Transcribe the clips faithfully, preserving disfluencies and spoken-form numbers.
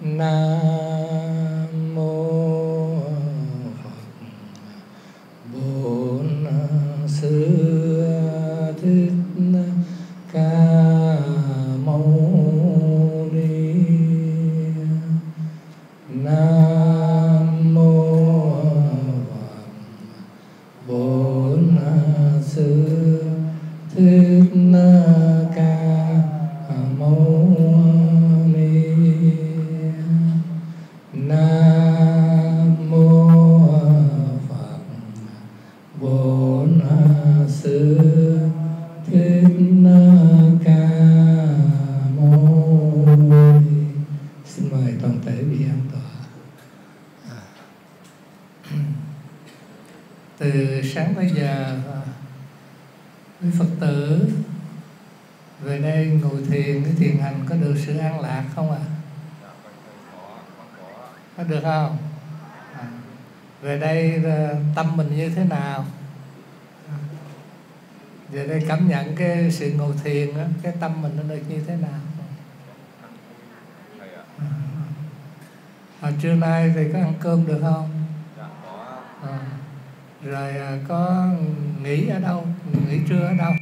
Nam mô Phật Bổn Sư Thích Ca Mâu Ni. Nam mô Phật Bổn Sư Thích Ca Mâu Ni. Nam mô Phật Bổn Sư Thích Ca Mâu Ni. Xin mời toàn thể vị an tọa. Từ sáng tới giờ quý Phật tử về đây ngồi thiền, cái thiền hành có được sự an lạc không ạ? À? Có được không? À, về đây tâm mình như thế nào? À, về đây cảm nhận cái sự ngồi thiền đó, cái tâm mình nó được như thế nào? À, hồi trưa nay thì có ăn cơm được không? À, rồi có nghỉ ở đâu? Nghỉ trưa ở đâu?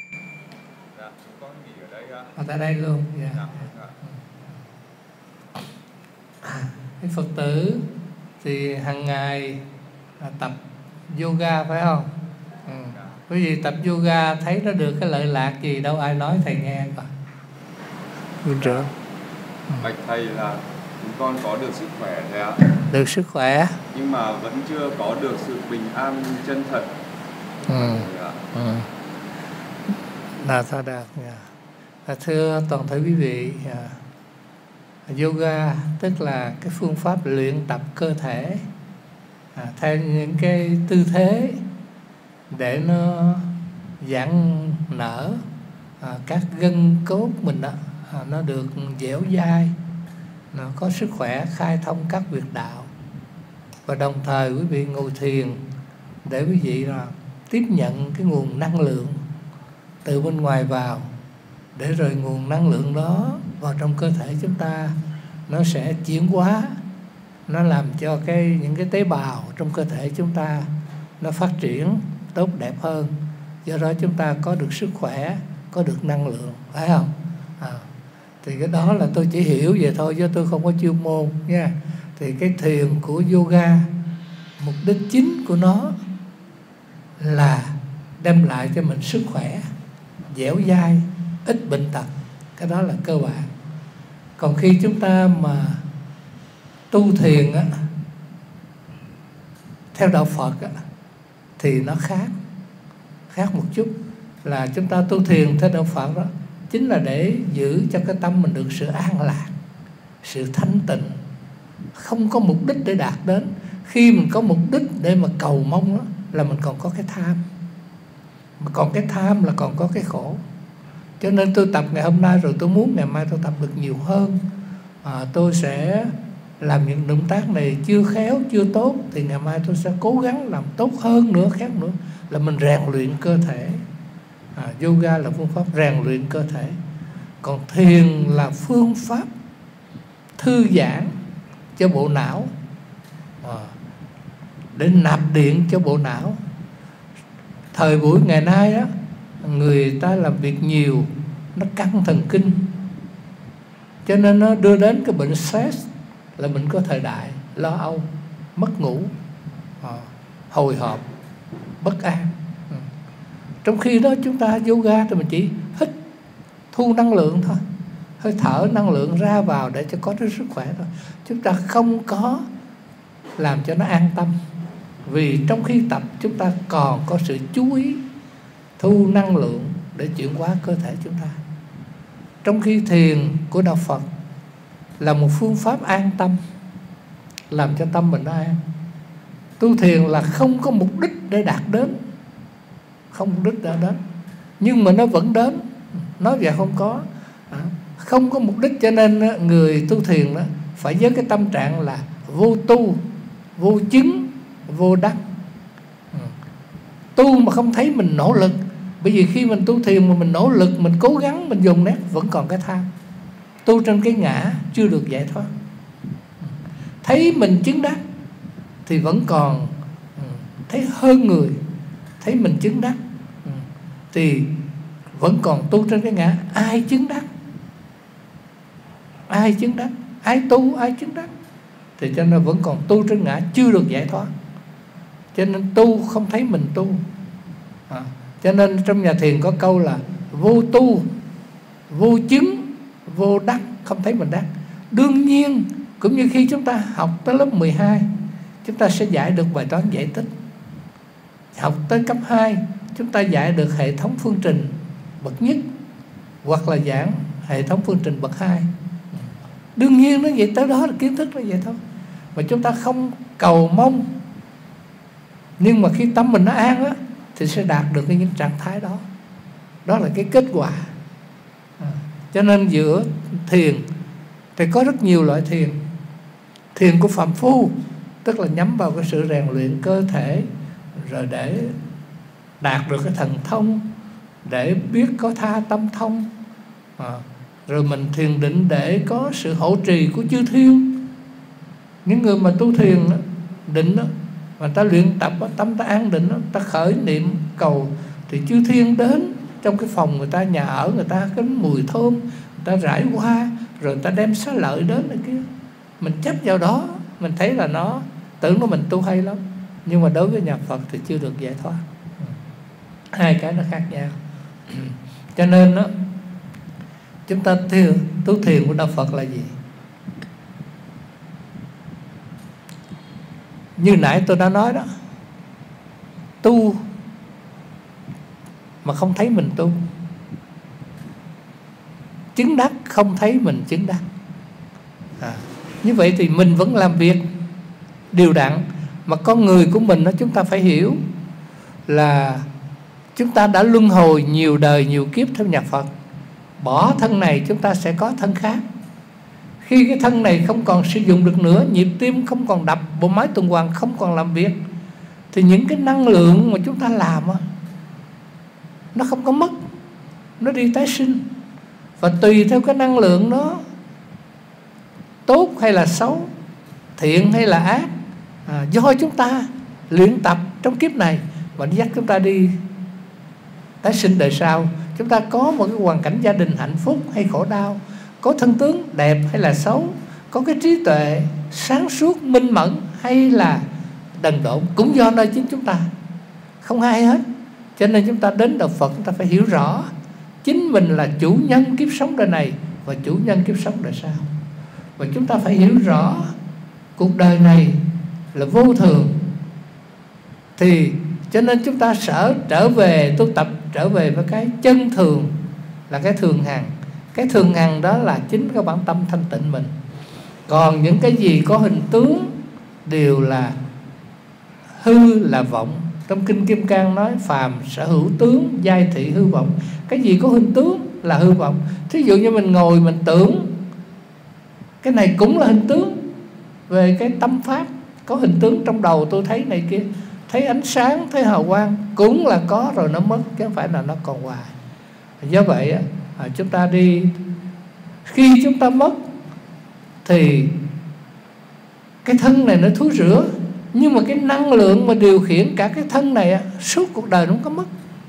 À, tại đây luôn. Yeah. À, cái Phật tử thì hàng ngày à, tập yoga phải không? Ừ. Quý vị tập yoga thấy nó được cái lợi lạc gì đâu, ai nói thầy nghe coi. Viên trưởng. Bạch thầy là chúng con có được sức khỏe thầy ạ. Được sức khỏe. Nhưng mà vẫn chưa có được sự bình an chân thật. Ừ. Ừ. Là sao đạt nha. À, thưa toàn thể quý vị, à, yoga tức là cái phương pháp luyện tập cơ thể à, theo những cái tư thế để nó giãn nở à, các gân cốt mình đó, à, nó được dẻo dai, nó có sức khỏe, khai thông các huyệt đạo. Và đồng thời quý vị ngồi thiền để quý vị là tiếp nhận cái nguồn năng lượng từ bên ngoài vào, để rồi nguồn năng lượng đó vào trong cơ thể chúng ta, nó sẽ chuyển hóa, nó làm cho cái những cái tế bào trong cơ thể chúng ta nó phát triển tốt đẹp hơn. Do đó chúng ta có được sức khỏe, có được năng lượng, phải không? À, thì cái đó là tôi chỉ hiểu vậy thôi, chứ tôi không có chuyên môn nha. Thì cái thiền của yoga, mục đích chính của nó là đem lại cho mình sức khỏe, dẻo dai, ít bệnh tật. Cái đó là cơ bản. Còn khi chúng ta mà tu thiền á, theo đạo Phật á, thì nó khác khác một chút. Là chúng ta tu thiền theo đạo Phật đó chính là để giữ cho cái tâm mình được sự an lạc, sự thanh tịnh, không có mục đích để đạt đến. Khi mình có mục đích để mà cầu mong đó, là mình còn có cái tham. Mà còn cái tham là còn có cái khổ. Cho nên tôi tập ngày hôm nay rồi tôi muốn ngày mai tôi tập được nhiều hơn. à, Tôi sẽ làm những động tác này chưa khéo, chưa tốt, thì ngày mai tôi sẽ cố gắng làm tốt hơn nữa, khác nữa. Là mình rèn luyện cơ thể. à, Yoga là phương pháp rèn luyện cơ thể. Còn thiền là phương pháp thư giãn cho bộ não, à, để nạp điện cho bộ não. Thời buổi ngày nay á, người ta làm việc nhiều, nó căng thần kinh, cho nên nó đưa đến cái bệnh stress, là bệnh của thời đại, lo âu, mất ngủ, à, hồi hộp, bất an. ừ. Trong khi đó chúng ta yoga thì mình chỉ hít, thu năng lượng thôi, hơi thở năng lượng ra vào để cho có cái sức khỏe thôi. Chúng ta không có làm cho nó an tâm. Vì trong khi tập chúng ta còn có sự chú ý thu năng lượng để chuyển hóa cơ thể chúng ta. Trong khi thiền của đạo Phật là một phương pháp an tâm, làm cho tâm mình an. Tu thiền là không có mục đích để đạt đến, không mục đích để đến, nhưng mà nó vẫn đến. Nói vậy không có Không có mục đích, cho nên người tu thiền đó phải với cái tâm trạng là vô tu, vô chứng, vô đắc. Tu mà không thấy mình nỗ lực. Bởi vì khi mình tu thiền mà mình nỗ lực, mình cố gắng, mình dùng nét, vẫn còn cái tham. Tu trên cái ngã chưa được giải thoát. thấy mình chứng đắc thì vẫn còn thấy hơn người, thấy mình chứng đắc thì vẫn còn tu trên cái ngã ai chứng đắc, ai chứng đắc, ai tu, ai chứng đắc. Thì cho nên vẫn còn tu trên ngã, chưa được giải thoát. Cho nên tu không thấy mình tu. à, Cho nên trong nhà thiền có câu là vô tu, vô chứng, vô đắc, không thấy mình đắc. Đương nhiên cũng như khi chúng ta học tới lớp mười hai, chúng ta sẽ giải được bài toán giải tích. Học tới cấp hai, chúng ta giải được hệ thống phương trình bậc nhất, hoặc là giảng hệ thống phương trình bậc hai. Đương nhiên nó vậy, tới đó là kiến thức nó vậy thôi. Mà chúng ta không cầu mong, nhưng mà khi tâm mình nó an á, thì sẽ đạt được những trạng thái đó. Đó là cái kết quả. à, Cho nên giữa thiền thì có rất nhiều loại thiền. Thiền của phàm phu tức là nhắm vào cái sự rèn luyện cơ thể, rồi để đạt được cái thần thông, để biết có tha tâm thông. à, Rồi mình thiền định để có sự hộ trì của chư thiên. Những người mà tu thiền định đó, mà ta luyện tập tâm ta an định đó, ta khởi niệm cầu thì chư thiên đến trong cái phòng người ta, nhà ở người ta, cái mùi thơm người ta rải hoa, rồi người ta đem xá lợi đến này kia. Mình chấp vào đó, mình thấy là nó tưởng nó mình tu hay lắm, nhưng mà đối với nhà Phật thì chưa được giải thoát. Hai cái nó khác nhau. Cho nên đó, chúng ta thiền, tu thiền của Đạo Phật là gì? Như nãy tôi đã nói đó, tu mà không thấy mình tu, chứng đắc không thấy mình chứng đắc. à, Như vậy thì mình vẫn làm việc đều đặn. Mà con người của mình đó, chúng ta phải hiểu là chúng ta đã luân hồi nhiều đời nhiều kiếp theo nhà Phật. Bỏ thân này chúng ta sẽ có thân khác. Khi cái thân này không còn sử dụng được nữa, nhịp tim không còn đập, bộ máy tuần hoàn không còn làm việc, thì những cái năng lượng mà chúng ta làm đó, nó không có mất, nó đi tái sinh. Và tùy theo cái năng lượng đó, tốt hay là xấu, thiện hay là ác, à, do chúng ta luyện tập trong kiếp này và dắt chúng ta đi tái sinh đời sau. Chúng ta có một cái hoàn cảnh gia đình hạnh phúc hay khổ đau, có thân tướng đẹp hay là xấu, có cái trí tuệ sáng suốt minh mẫn hay là đần độn, cũng do nơi chính chúng ta, không ai hết. Cho nên chúng ta đến Đạo Phật, chúng ta phải hiểu rõ chính mình là chủ nhân kiếp sống đời này và chủ nhân kiếp sống đời sau. Và chúng ta phải hiểu rõ cuộc đời này là vô thường. Thì cho nên chúng ta sợ trở về tu tập, trở về với cái chân thường, là cái thường hằng. Cái thường hằng đó là chính cái bản tâm thanh tịnh mình. Còn những cái gì có hình tướng đều là hư, là vọng. Trong Kinh Kim Cang nói phàm sở hữu tướng, giai thị hư vọng. Cái gì có hình tướng là hư vọng. Thí dụ như mình ngồi mình tưởng cái này cũng là hình tướng. Về cái tâm pháp có hình tướng trong đầu tôi thấy này kia, thấy ánh sáng, thấy hào quang, cũng là có rồi nó mất, chứ không phải là nó còn hoài. Do vậy chúng ta đi, khi chúng ta mất thì cái thân này nó thối rữa, nhưng mà cái năng lượng mà điều khiển cả cái thân này suốt cuộc đời nó không có mất.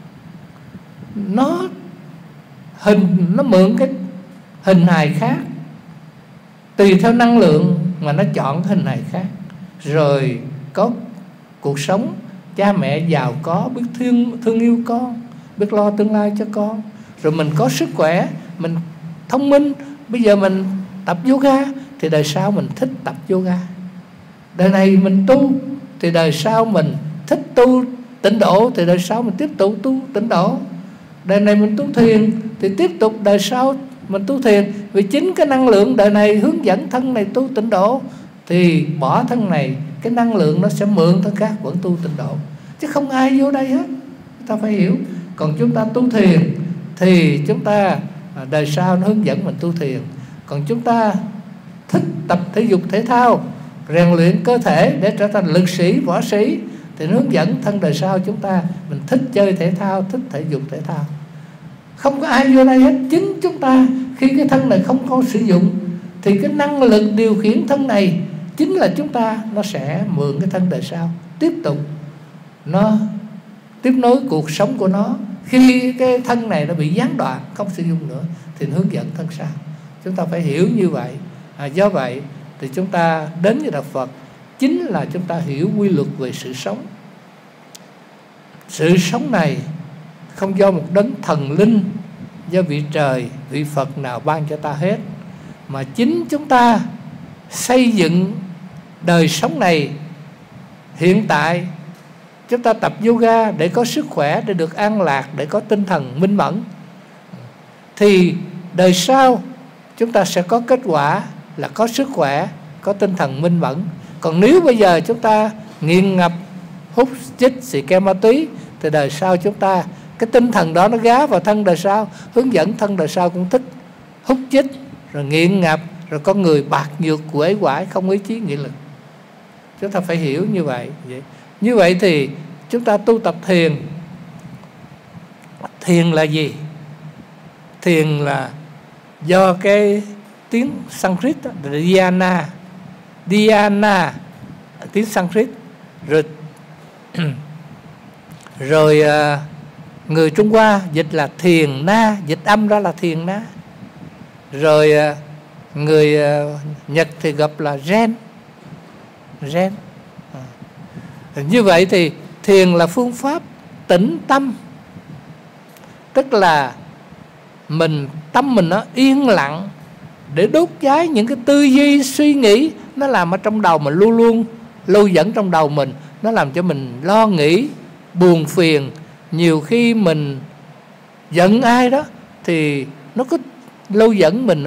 Nó hình, nó mượn cái hình hài khác, tùy theo năng lượng mà nó chọn cái hình hài khác, rồi có cuộc sống cha mẹ giàu có, biết thương, thương yêu con, biết lo tương lai cho con. Rồi mình có sức khỏe, mình thông minh, bây giờ mình tập yoga thì đời sau mình thích tập yoga. Đời này mình tu thì đời sau mình thích tu tịnh độ, thì đời sau mình tiếp tục tu tịnh độ. Đời này mình tu thiền thì tiếp tục đời sau mình tu thiền. Vì chính cái năng lượng đời này hướng dẫn thân này tu tịnh độ, thì bỏ thân này, cái năng lượng nó sẽ mượn thân khác vẫn tu tịnh độ. Chứ không ai vô đây hết, chúng ta phải hiểu. Còn chúng ta tu thiền thì chúng ta đời sau nó hướng dẫn mình tu thiền. Còn chúng ta thích tập thể dục thể thao, rèn luyện cơ thể để trở thành lực sĩ, võ sĩ, thì nó hướng dẫn thân đời sau chúng ta. Mình thích chơi thể thao, thích thể dục thể thao. Không có ai vô đây hết. Chính chúng ta khi cái thân này không có sử dụng thì cái năng lực điều khiển thân này chính là chúng ta nó sẽ mượn cái thân đời sau tiếp tục nó tiếp nối cuộc sống của nó. Khi cái thân này nó bị gián đoạn, không sử dụng nữa, thì hướng dẫn thân sau. Chúng ta phải hiểu như vậy. À, do vậy thì chúng ta đến với Đạo Phật chính là chúng ta hiểu quy luật về sự sống. Sự sống này không do một đấng thần linh, do vị trời, vị Phật nào ban cho ta hết, mà chính chúng ta xây dựng đời sống này. Hiện tại chúng ta tập yoga để có sức khỏe, để được an lạc, để có tinh thần minh mẫn, thì đời sau chúng ta sẽ có kết quả là có sức khỏe, có tinh thần minh mẫn. Còn nếu bây giờ chúng ta nghiện ngập hút chích xì ke ma túy, thì đời sau chúng ta cái tinh thần đó nó gá vào thân đời sau, hướng dẫn thân đời sau cũng thích hút chích, rồi nghiện ngập, rồi con người bạc nhược, uể oải, không ý chí nghị lực. Chúng ta phải hiểu như vậy. Như vậy thì chúng ta tu tập thiền. Thiền là gì? Thiền là do cái tiếng Sanskrit đó, dhyana, dhyana tiếng Sanskrit, rồi rồi người Trung Hoa dịch là thiền na, dịch âm ra là thiền na. Rồi người Nhật thì gặp là zen, zen. Như vậy thì thiền là phương pháp tĩnh tâm, tức là mình tâm mình nó yên lặng để đốt cháy những cái tư duy suy nghĩ nó làm ở trong đầu mình, luôn luôn lưu dẫn trong đầu mình, nó làm cho mình lo nghĩ, buồn phiền. Nhiều khi mình giận ai đó thì nó cứ lưu dẫn mình đó,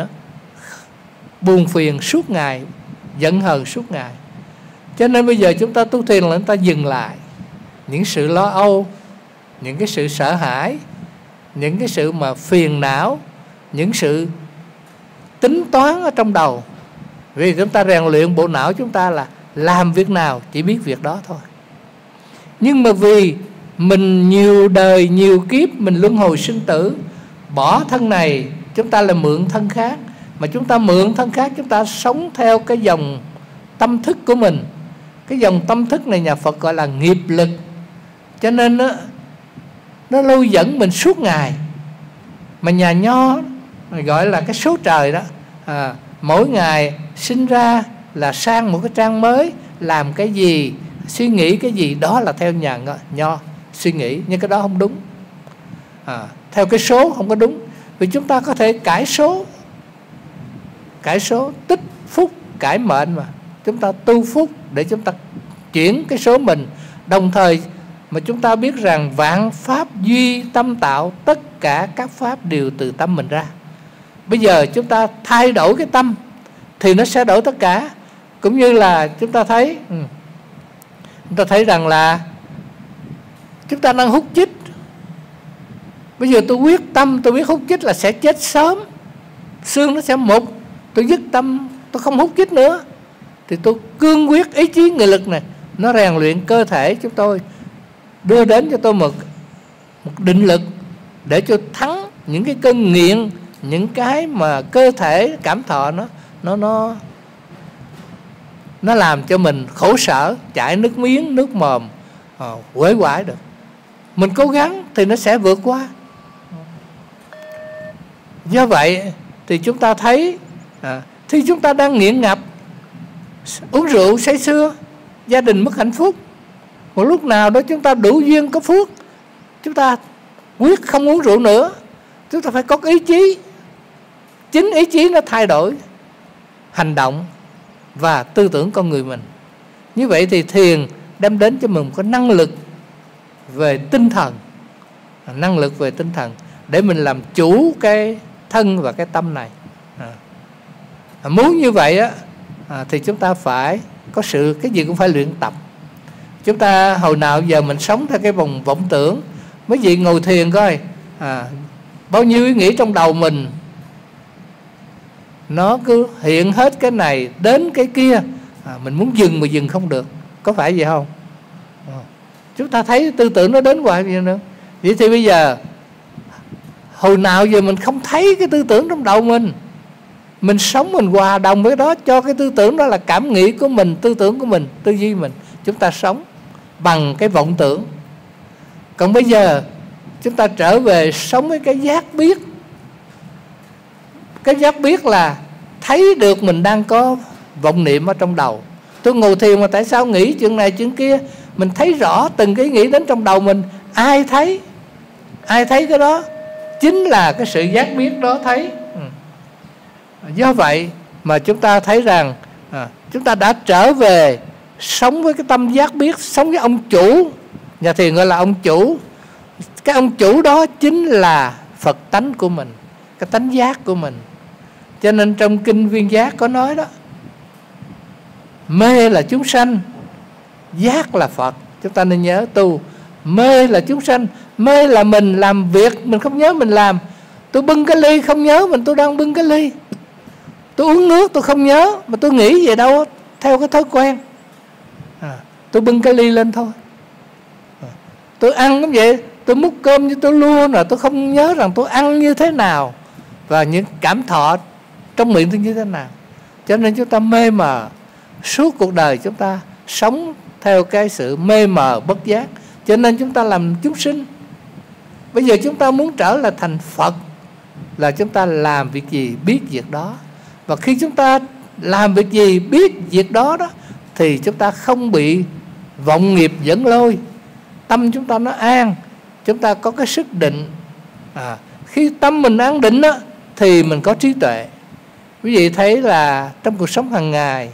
buồn phiền suốt ngày, giận hờn suốt ngày. Cho nên bây giờ chúng ta tu thiền là chúng ta dừng lại những sự lo âu, những cái sự sợ hãi, những cái sự mà phiền não, những sự tính toán ở trong đầu. Vì chúng ta rèn luyện bộ não chúng ta là làm việc nào chỉ biết việc đó thôi. Nhưng mà vì mình nhiều đời, nhiều kiếp mình luân hồi sinh tử, bỏ thân này chúng ta là mượn thân khác. Mà chúng ta mượn thân khác, chúng ta sống theo cái dòng tâm thức của mình. Cái dòng tâm thức này nhà Phật gọi là nghiệp lực. Cho nên nó, nó lưu dẫn mình suốt ngày. Mà nhà Nho gọi là cái số trời đó. à, Mỗi ngày sinh ra là sang một cái trang mới, làm cái gì, suy nghĩ cái gì, đó là theo nhà Nho suy nghĩ. Nhưng cái đó không đúng. à, Theo cái số không có đúng. Vì chúng ta có thể cải số, cải số, tích phúc, cải mệnh mà. Chúng ta tu phúc để chúng ta chuyển cái số mình. Đồng thời mà chúng ta biết rằng vạn pháp duy tâm tạo, tất cả các pháp đều từ tâm mình ra. Bây giờ chúng ta thay đổi cái tâm thì nó sẽ đổi tất cả. Cũng như là chúng ta thấy ừ, chúng ta thấy rằng là chúng ta đang hút chích. Bây giờ tôi quyết tâm, tôi biết hút chích là sẽ chết sớm, xương nó sẽ mục. Tôi dứt tâm, tôi không hút chích nữa, thì tôi cương quyết ý chí nghị lực này, nó rèn luyện cơ thể chúng tôi, đưa đến cho tôi một, một định lực để cho thắng những cái cơn nghiện, những cái mà cơ thể cảm thọ nó nó nó nó làm cho mình khổ sở, chảy nước miếng, nước mồm, à, uể oải được. Mình cố gắng thì nó sẽ vượt qua. Do vậy thì chúng ta thấy à, khi chúng ta đang nghiện ngập, uống rượu say sưa, gia đình mất hạnh phúc, một lúc nào đó chúng ta đủ duyên có phước, chúng ta quyết không uống rượu nữa. Chúng ta phải có ý chí. Chính ý chí nó thay đổi hành động và tư tưởng con người mình. Như vậy thì thiền đem đến cho mình có năng lực về tinh thần, năng lực về tinh thần để mình làm chủ cái thân và cái tâm này. à, Muốn như vậy á à, thì chúng ta phải có sự, cái gì cũng phải luyện tập. Chúng ta hồi nào giờ mình sống theo cái vòng vọng tưởng. Mấy vị ngồi thiền coi à, bao nhiêu ý nghĩ trong đầu mình, nó cứ hiện hết cái này đến cái kia. à, Mình muốn dừng mà dừng không được. Có phải vậy không? à, Chúng ta thấy tư tưởng nó đến hoài vậy nữa. Vậy thì bây giờ hồi nào giờ mình không thấy cái tư tưởng trong đầu mình, Mình sống, mình hòa đồng với đó, cho cái tư tưởng đó là cảm nghĩ của mình, tư tưởng của mình, tư duy mình. Chúng ta sống bằng cái vọng tưởng. Còn bây giờ chúng ta trở về sống với cái giác biết. Cái giác biết là thấy được mình đang có vọng niệm ở trong đầu. Tôi ngồi thiền mà tại sao nghĩ chuyện này chuyện kia? Mình thấy rõ từng cái nghĩ đến trong đầu mình. Ai thấy? Ai thấy cái đó? Chính là cái sự giác biết đó thấy. ừ. Do vậy mà chúng ta thấy rằng à, chúng ta đã trở về sống với cái tâm giác biết, sống với ông chủ. Nhà thiền gọi là ông chủ. Cái ông chủ đó chính là Phật tánh của mình, cái tánh giác của mình. Cho nên trong kinh Viên Giác có nói đó, mê là chúng sanh, giác là Phật. Chúng ta nên nhớ tu. Mê là chúng sanh, mê là mình làm việc mình không nhớ mình làm. Tôi bưng cái ly không nhớ mình tôi đang bưng cái ly. Tôi uống nước tôi không nhớ, mà tôi nghĩ về đâu theo cái thói quen. à, Tôi bưng cái ly lên thôi. à, Tôi ăn cũng vậy, tôi múc cơm như tôi luôn rồi, tôi không nhớ rằng tôi ăn như thế nào và những cảm thọ trong miệng tôi như thế nào. Cho nên chúng ta mê mờ. Suốt cuộc đời chúng ta sống theo cái sự mê mờ bất giác. Cho nên chúng ta làm chúng sinh. Bây giờ chúng ta muốn trở lại thành Phật, là chúng ta làm việc gì biết việc đó. Và khi chúng ta làm việc gì biết việc đó đó, thì chúng ta không bị vọng nghiệp dẫn lôi. Tâm chúng ta nó an, chúng ta có cái sức định. à, Khi tâm mình an định đó, thì mình có trí tuệ. Quý vị thấy là trong cuộc sống hàng ngày,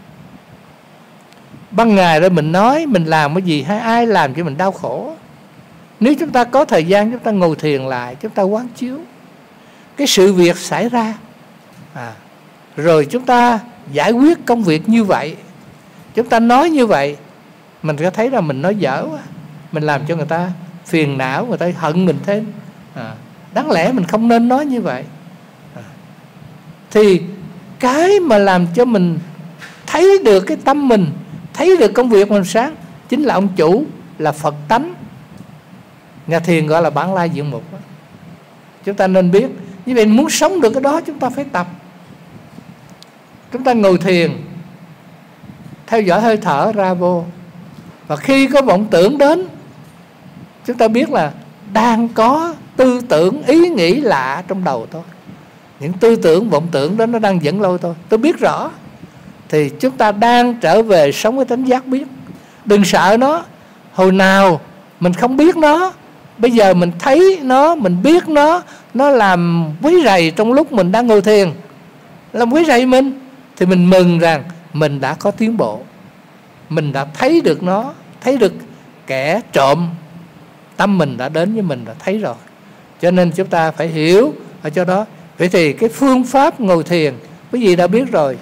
ban ngày rồi mình nói, mình làm cái gì hay ai làm cho mình đau khổ. Nếu chúng ta có thời gian, chúng ta ngồi thiền lại, chúng ta quán chiếu cái sự việc xảy ra, à, rồi chúng ta giải quyết công việc như vậy. Chúng ta nói như vậy, mình có thấy là mình nói dở quá, mình làm cho người ta phiền não, người ta hận mình thêm. à, Đáng lẽ mình không nên nói như vậy. à, Thì cái mà làm cho mình thấy được cái tâm mình, thấy được công việc mình sáng, chính là ông chủ, là Phật tánh. Nhà thiền gọi là bản lai diện mục đó. Chúng ta nên biết. Như vậy muốn sống được cái đó chúng ta phải tập. Chúng ta ngồi thiền, theo dõi hơi thở ra vô. Và khi có vọng tưởng đến, chúng ta biết là đang có tư tưởng, ý nghĩ lạ trong đầu tôi. Những tư tưởng, vọng tưởng đó nó đang dẫn lôi tôi. Tôi biết rõ. Thì chúng ta đang trở về sống với tánh giác biết. Đừng sợ nó. Hồi nào mình không biết nó, bây giờ mình thấy nó, mình biết nó, nó làm quấy rầy trong lúc mình đang ngồi thiền, làm quấy rầy mình, thì mình mừng rằng mình đã có tiến bộ. Mình đã thấy được nó, thấy được kẻ trộm tâm mình đã đến với mình, đã thấy rồi. Cho nên chúng ta phải hiểu ở chỗ đó. Vậy thì cái phương pháp ngồi thiền quý vị đã biết rồi.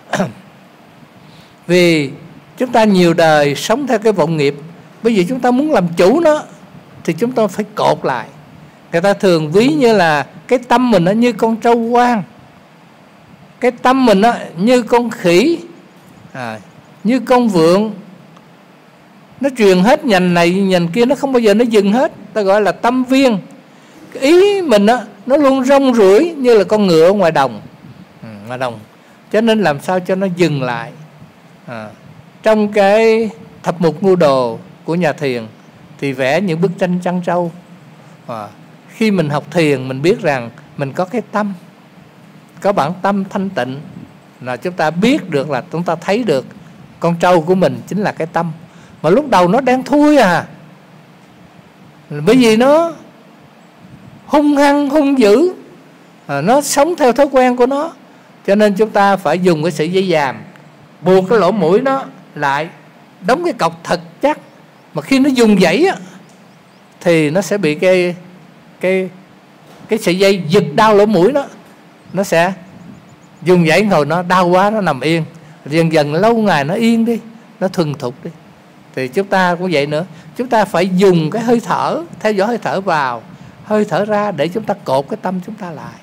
Vì chúng ta nhiều đời sống theo cái vọng nghiệp, bây giờ chúng ta muốn làm chủ nó, thì chúng ta phải cột lại. Người ta thường ví như là cái tâm mình nó như con trâu hoang, cái tâm mình nó như con khỉ, à, như con vượn. Nó truyền hết nhành này nhành kia, nó không bao giờ nó dừng hết. Ta gọi là tâm viên. Cái ý mình đó, nó luôn rong ruổi như là con ngựa ngoài đồng. ừ, ngoài đồng. Cho nên làm sao cho nó dừng lại. à, Trong cái thập mục ngu đồ của nhà thiền thì vẽ những bức tranh trăng trâu. à, Khi mình học thiền, mình biết rằng mình có cái tâm, có bản tâm thanh tịnh, là chúng ta biết được, là chúng ta thấy được con trâu của mình chính là cái tâm. Mà lúc đầu nó đang thui à, bởi vì nó hung hăng, hung dữ, à, nó sống theo thói quen của nó. Cho nên chúng ta phải dùng cái sợi dây vàng buộc cái lỗ mũi nó lại, đóng cái cọc thật chắc. Mà khi nó dùng dãy á, thì nó sẽ bị cái cái cái sợi dây giật đau lỗ mũi nó, nó sẽ dùng dãy ngồi nó đau quá, nó nằm yên. Dần dần lâu ngày nó yên đi, nó thuần thục đi. Thì chúng ta cũng vậy nữa. Chúng ta phải dùng cái hơi thở, theo dõi hơi thở vào, hơi thở ra, để chúng ta cột cái tâm chúng ta lại.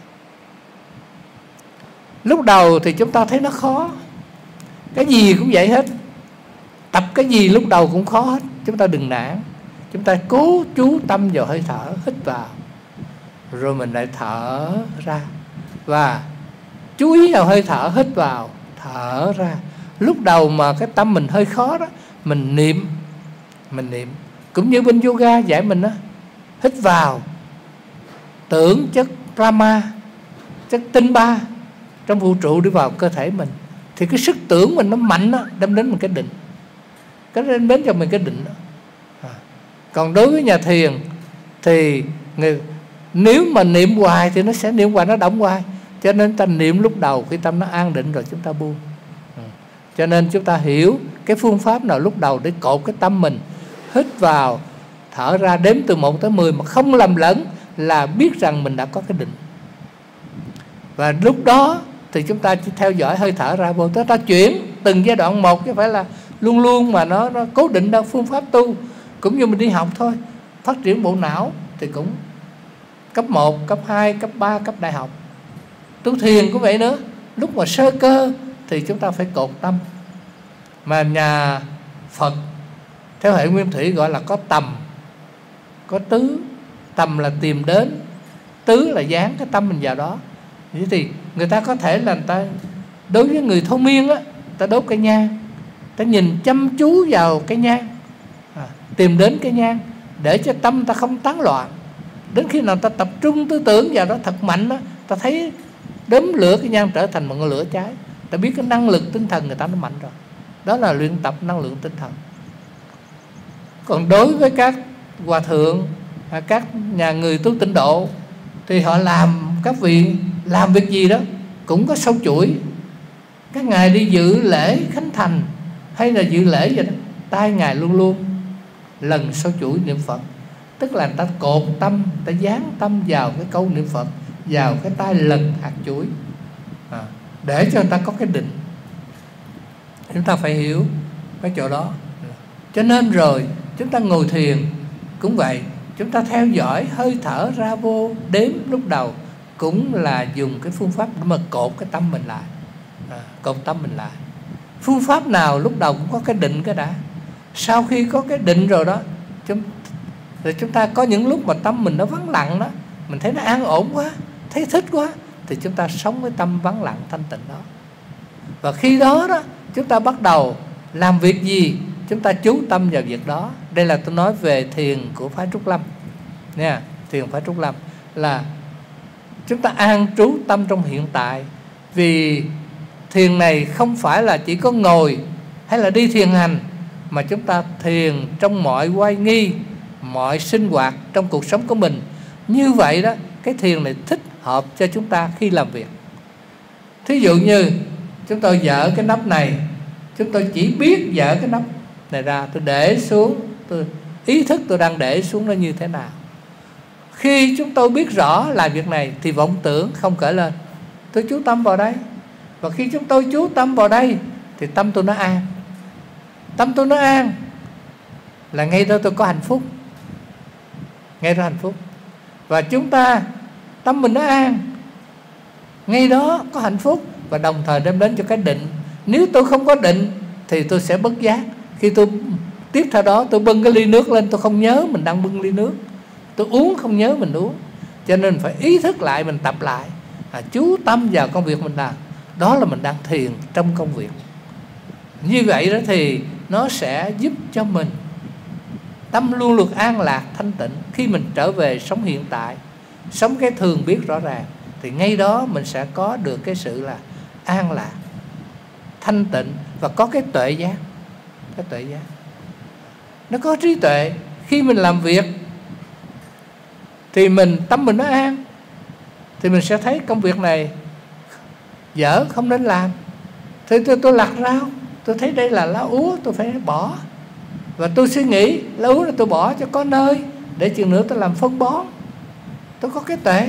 Lúc đầu thì chúng ta thấy nó khó, cái gì cũng vậy hết. Tập cái gì lúc đầu cũng khó hết. Chúng ta đừng nản. Chúng ta cố chú tâm vào hơi thở, hít vào, rồi mình lại thở ra. Và chú ý vào hơi thở, hít vào, thở ra. Lúc đầu mà cái tâm mình hơi khó đó, mình niệm, mình niệm. Cũng như bên yoga dạy mình đó, hít vào, tưởng chất Brahma, chất tinh ba trong vũ trụ đi vào cơ thể mình. Thì cái sức tưởng mình nó mạnh đó, đem đến mình cái định, cái đem đến cho mình cái định đó. À. Còn đối với nhà thiền thì người, nếu mà niệm hoài thì nó sẽ niệm hoài, nó động hoài. Cho nên ta niệm lúc đầu khi tâm nó an định rồi chúng ta buông. À. Cho nên chúng ta hiểu cái phương pháp nào lúc đầu để cột cái tâm mình, hít vào, thở ra, đếm từ một tới mười mà không lầm lẫn là biết rằng mình đã có cái định. Và lúc đó thì chúng ta chỉ theo dõi hơi thở ra vô, chúng ta chuyển từng giai đoạn một, chứ không phải là luôn luôn mà nó, nó cố định đâu. Phương pháp tu cũng như mình đi học thôi, phát triển bộ não thì cũng cấp một, cấp hai, cấp ba, cấp đại học. Tu thiền cũng vậy nữa, lúc mà sơ cơ thì chúng ta phải cột tâm. Mà nhà Phật theo hệ nguyên thủy gọi là có tầm, có tứ. Tầm là tìm đến, tứ là dán cái tâm mình vào đó. Vậy thì người ta có thể là người ta, đối với người thông minh á, ta đốt cây nhang, ta nhìn chăm chú vào cái nhang, à, tìm đến cái nhang để cho tâm ta không tán loạn. Đến khi nào ta tập trung tư tưởng vào đó thật mạnh đó, ta thấy đốm lửa cái nhang trở thành một ngọn lửa cháy. Ta biết cái năng lực tinh thần người ta nó mạnh rồi. Đó là luyện tập năng lượng tinh thần. Còn đối với các hòa thượng, các nhà người tu tịnh độ thì họ làm, các vị làm việc gì đó cũng có sâu chuỗi. Các ngài đi dự lễ khánh thành hay là dự lễ vậy đó, tay ngài luôn luôn lần sâu chuỗi niệm Phật. Tức là người ta cột tâm, ta dán tâm vào cái câu niệm Phật, vào cái tay lần hạt chuỗi, à, để cho người ta có cái định. Chúng ta phải hiểu cái chỗ đó. Cho nên rồi chúng ta ngồi thiền cũng vậy, chúng ta theo dõi hơi thở ra vô, đếm lúc đầu cũng là dùng cái phương pháp để mà cột cái tâm mình lại, à, cột tâm mình lại. Phương pháp nào lúc đầu cũng có cái định cái đã. Sau khi có cái định rồi đó, chúng, rồi chúng ta có những lúc mà tâm mình nó vắng lặng đó, mình thấy nó an ổn quá, thấy thích quá, thì chúng ta sống với tâm vắng lặng thanh tịnh đó. Và khi đó đó chúng ta bắt đầu làm việc gì, chúng ta chú tâm vào việc đó. Đây là tôi nói về thiền của phái Trúc Lâm nha. Thiền phái Trúc Lâm là chúng ta an trú tâm trong hiện tại. Vì thiền này không phải là chỉ có ngồi hay là đi thiền hành, mà chúng ta thiền trong mọi oai nghi, mọi sinh hoạt trong cuộc sống của mình. Như vậy đó, cái thiền này thích hợp cho chúng ta khi làm việc. Thí dụ như chúng tôi dỡ cái nắp này, chúng tôi chỉ biết dỡ cái nắp này ra, tôi để xuống, tôi ý thức tôi đang để xuống nó như thế nào. Khi chúng tôi biết rõ làm việc này thì vọng tưởng không khởi lên, tôi chú tâm vào đây. Và khi chúng tôi chú tâm vào đây thì tâm tôi nó an. Tâm tôi nó an là ngay đó tôi có hạnh phúc, ngay đó hạnh phúc. Và chúng ta tâm mình nó an, ngay đó có hạnh phúc, và đồng thời đem đến cho cái định. Nếu tôi không có định thì tôi sẽ bất giác. Khi tôi tiếp theo đó tôi bưng cái ly nước lên, tôi không nhớ mình đang bưng ly nước, tôi uống không nhớ mình uống. Cho nên phải ý thức lại, mình tập lại, à, chú tâm vào công việc mình làm. Đó là mình đang thiền trong công việc. Như vậy đó thì nó sẽ giúp cho mình tâm luôn luôn an lạc thanh tịnh. Khi mình trở về sống hiện tại, sống cái thường biết rõ ràng, thì ngay đó mình sẽ có được cái sự là an lạc, thanh tịnh, và có cái tuệ giác. Cái tuệ giác nó có trí tuệ. Khi mình làm việc thì mình tâm mình nó an, thì mình sẽ thấy công việc này dở không nên làm. Thì tôi, tôi lặt rau, tôi thấy đây là lá úa, tôi phải bỏ. Và tôi suy nghĩ lá úa là tôi bỏ cho có nơi để chừng nữa tôi làm phân bón. Tôi có cái tuệ.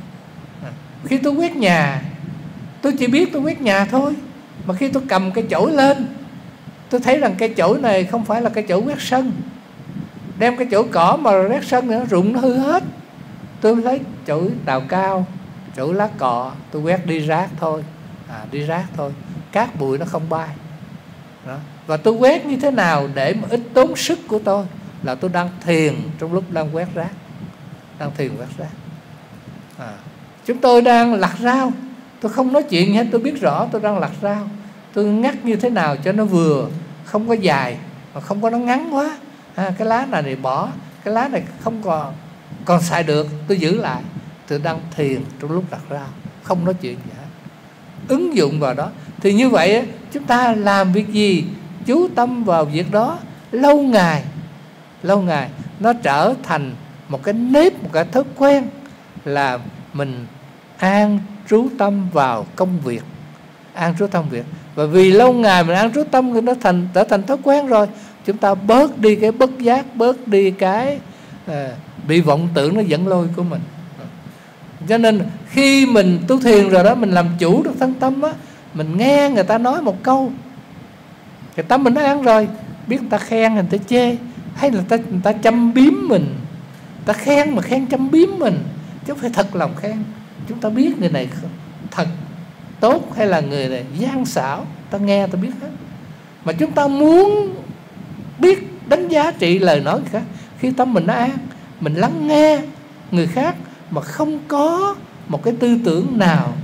Khi tôi quét nhà, tôi chỉ biết tôi quét nhà thôi. Mà khi tôi cầm cái chổi lên, tôi thấy rằng cái chổi này không phải là cái chổi quét sân. Đem cái chổi cỏ mà quét sân nữa, rụng nó hư hết. Tôi lấy chổi đào cao, chổi lá cọ, tôi quét đi rác thôi, à, đi rác thôi, cát bụi nó không bay đó. Và tôi quét như thế nào để mà ít tốn sức của tôi, là tôi đang thiền trong lúc đang quét rác, đang thiền quét rác. à, Chúng tôi đang lặt rau, Tôi không nói chuyện hết, tôi biết rõ tôi đang lặt rau. Tôi ngắt như thế nào cho nó vừa, không có dài mà không có nó ngắn quá. À, cái lá này thì bỏ, cái lá này không còn còn xài được, tôi giữ lại. Tôi đang thiền trong lúc lặt rau, không nói chuyện gì hết. Ứng dụng vào đó. Thì như vậy chúng ta làm việc gì chú tâm vào việc đó lâu ngày, lâu ngày nó trở thành một cái nếp, một cái thói quen là mình an trú tâm vào công việc, an trú tâm việc. Và vì lâu ngày mình an trú tâm thì nó thành trở thành thói quen rồi, chúng ta bớt đi cái bất giác, bớt đi cái à, bị vọng tưởng nó dẫn lôi của mình. Cho nên khi mình tu thiền rồi đó, mình làm chủ được thân tâm á, mình nghe người ta nói một câu, cái tâm mình nó an rồi, biết người ta khen, người ta chê, hay là người ta, người ta châm biếm mình, người ta khen mà khen châm biếm mình, chứ không phải thật lòng khen. Chúng ta biết người này thật tốt hay là người này gian xảo, ta nghe ta biết hết. Mà chúng ta muốn biết đánh giá trị lời nói người khác, khi tâm mình nó an, mình lắng nghe người khác mà không có một cái tư tưởng nào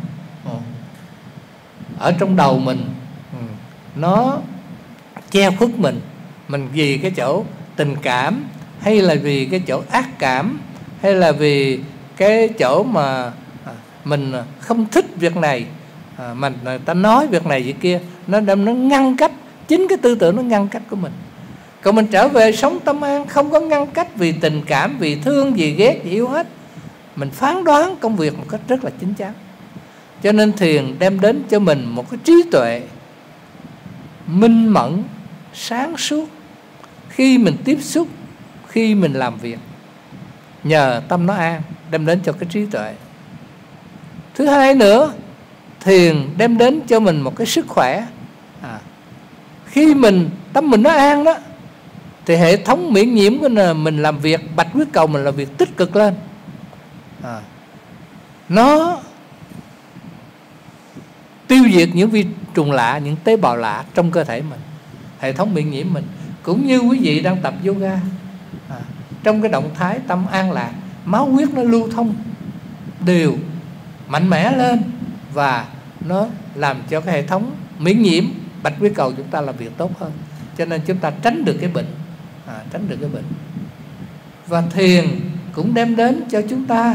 ở trong đầu mình nó che khuất mình. Mình vì cái chỗ tình cảm, hay là vì cái chỗ ác cảm, hay là vì cái chỗ mà mình không thích việc này, à, mình người ta nói việc này việc kia, nó nó ngăn cách, chính cái tư tưởng nó ngăn cách của mình. Còn mình trở về sống tâm an, không có ngăn cách vì tình cảm, vì thương, vì ghét, vì yêu hết. Mình phán đoán công việc một cách rất là chính chắn. Cho nên thiền đem đến cho mình một cái trí tuệ minh mẫn, sáng suốt khi mình tiếp xúc, khi mình làm việc. Nhờ tâm nó an đem đến cho cái trí tuệ. Thứ hai nữa, thiền đem đến cho mình một cái sức khỏe. à, Khi mình tâm mình nó an đó, thì hệ thống miễn nhiễm của mình làm việc, bạch huyết cầu mình làm việc tích cực lên. à, Nó tiêu diệt những vi trùng lạ, những tế bào lạ trong cơ thể mình, hệ thống miễn nhiễm mình. Cũng như quý vị đang tập yoga, à, trong cái động thái tâm an lạc, máu huyết nó lưu thông đều, mạnh mẽ lên, và nó làm cho cái hệ thống miễn nhiễm, bạch huyết cầu chúng ta làm việc tốt hơn. Cho nên chúng ta tránh được cái bệnh, à, tránh được cái bệnh. Và thiền cũng đem đến cho chúng ta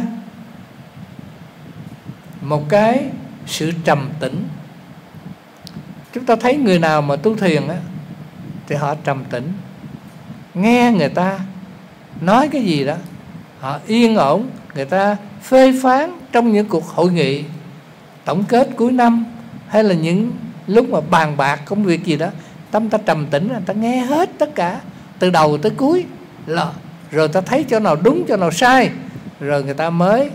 một cái sự trầm tĩnh. Chúng ta thấy người nào mà tu thiền á, thì họ trầm tĩnh, nghe người ta nói cái gì đó, họ yên ổn. Người ta phê phán trong những cuộc hội nghị tổng kết cuối năm, hay là những lúc mà bàn bạc công việc gì đó, tâm ta trầm tĩnh, người ta nghe hết tất cả từ đầu tới cuối, rồi ta thấy chỗ nào đúng chỗ nào sai, rồi người ta mới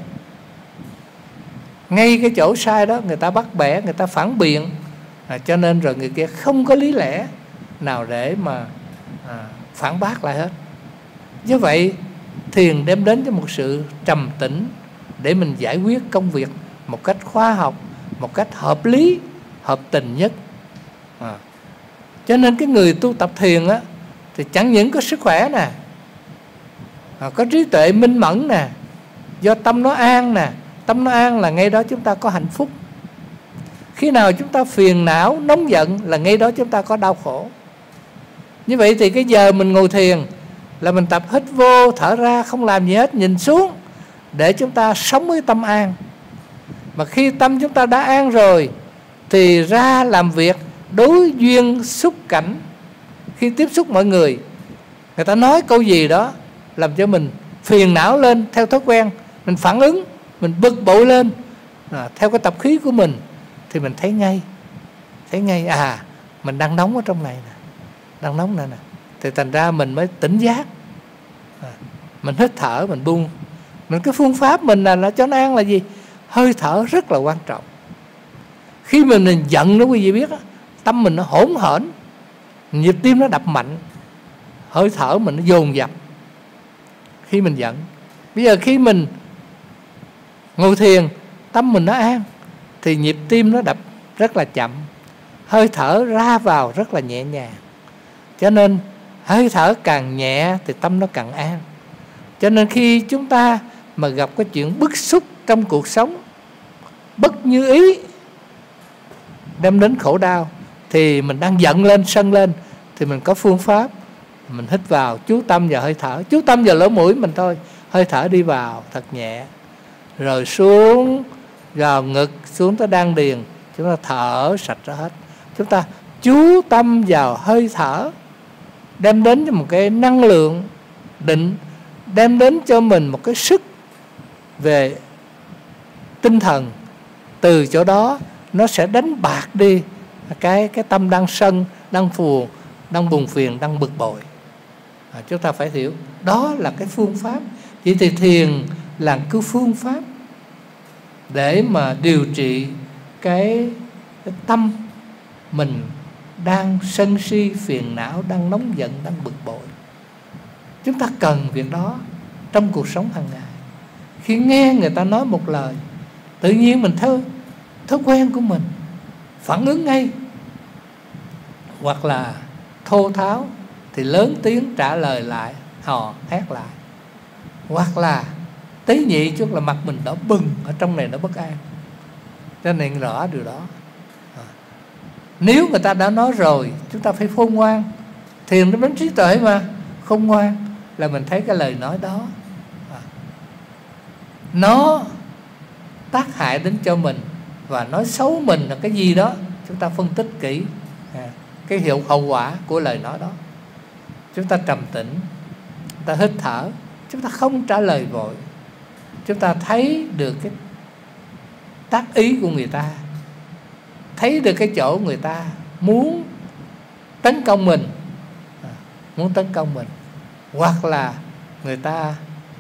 ngay cái chỗ sai đó người ta bắt bẻ, người ta phản biện. à, Cho nên rồi người kia không có lý lẽ nào để mà à, phản bác lại hết. Như vậy thiền đem đến cho một sự trầm tĩnh để mình giải quyết công việc một cách khoa học, một cách hợp lý, hợp tình nhất. à. Cho nên cái người tu tập thiền á, thì chẳng những có sức khỏe nè, à, có trí tuệ minh mẫn nè, do tâm nó an nè. Tâm nó an là ngay đó chúng ta có hạnh phúc. Khi nào chúng ta phiền não, nóng giận là ngay đó chúng ta có đau khổ. Như vậy thì cái giờ mình ngồi thiền là mình tập hít vô, thở ra, không làm gì hết, nhìn xuống để chúng ta sống với tâm an. Mà khi tâm chúng ta đã an rồi thì ra làm việc, đối duyên xúc cảnh. Khi tiếp xúc mọi người, người ta nói câu gì đó làm cho mình phiền não lên theo thói quen, mình phản ứng, mình bực bội lên à, theo cái tập khí của mình, thì mình thấy ngay, thấy ngay à mình đang nóng ở trong này nè, đang nóng này nè. Thì thành ra mình mới tỉnh giác, à, mình hít thở, mình buông. Mình cái phương pháp mình là, là cho nó an là gì? Hơi thở rất là quan trọng. Khi mình, mình giận đó quý vị biết đó, tâm mình nó hỗn hển, nhịp tim nó đập mạnh, hơi thở mình nó dồn dập khi mình giận. Bây giờ khi mình ngồi thiền, tâm mình nó an, thì nhịp tim nó đập rất là chậm, hơi thở ra vào rất là nhẹ nhàng. Cho nên hơi thở càng nhẹ thì tâm nó càng an. Cho nên khi chúng ta mà gặp cái chuyện bức xúc trong cuộc sống, bất như ý, đem đến khổ đau, thì mình đang giận lên, sân lên, thì mình có phương pháp. Mình hít vào, chú tâm vào hơi thở, chú tâm vào lỗ mũi mình thôi. Hơi thở đi vào thật nhẹ, rồi xuống vào ngực, xuống tới đan điền, chúng ta thở sạch ra hết. Chúng ta chú tâm vào hơi thở, đem đến cho một cái năng lượng định, đem đến cho mình một cái sức về tinh thần. Từ chỗ đó nó sẽ đánh bạc đi cái cái tâm đang sân, đang phù, đang buồn phiền, đang bực bội. À, chúng ta phải hiểu đó là cái phương pháp. Chỉ thì thiền là cái phương pháp để mà điều trị cái, cái tâm mình đang sân si, phiền não, đang nóng giận, đang bực bội. Chúng ta cần việc đó trong cuộc sống hàng ngày. Khi nghe người ta nói một lời, tự nhiên mình theo thói quen của mình phản ứng ngay, hoặc là thô tháo thì lớn tiếng trả lời lại, hò hét lại, hoặc là tế nhị chút là mặt mình đỏ bừng, ở trong này nó bất an. Cho nên rõ điều đó. À, nếu người ta đã nói rồi, chúng ta phải khôn ngoan. Thiền nó đến trí tuệ mà. Khôn ngoan là mình thấy cái lời nói đó à, nó tác hại đến cho mình, và nói xấu mình là cái gì đó, chúng ta phân tích kỹ à, cái hiệu hậu quả của lời nói đó. Chúng ta trầm tĩnh, chúng ta hít thở, chúng ta không trả lời vội. Chúng ta thấy được cái tác ý của người ta, thấy được cái chỗ người ta muốn tấn công mình, à, muốn tấn công mình, hoặc là người ta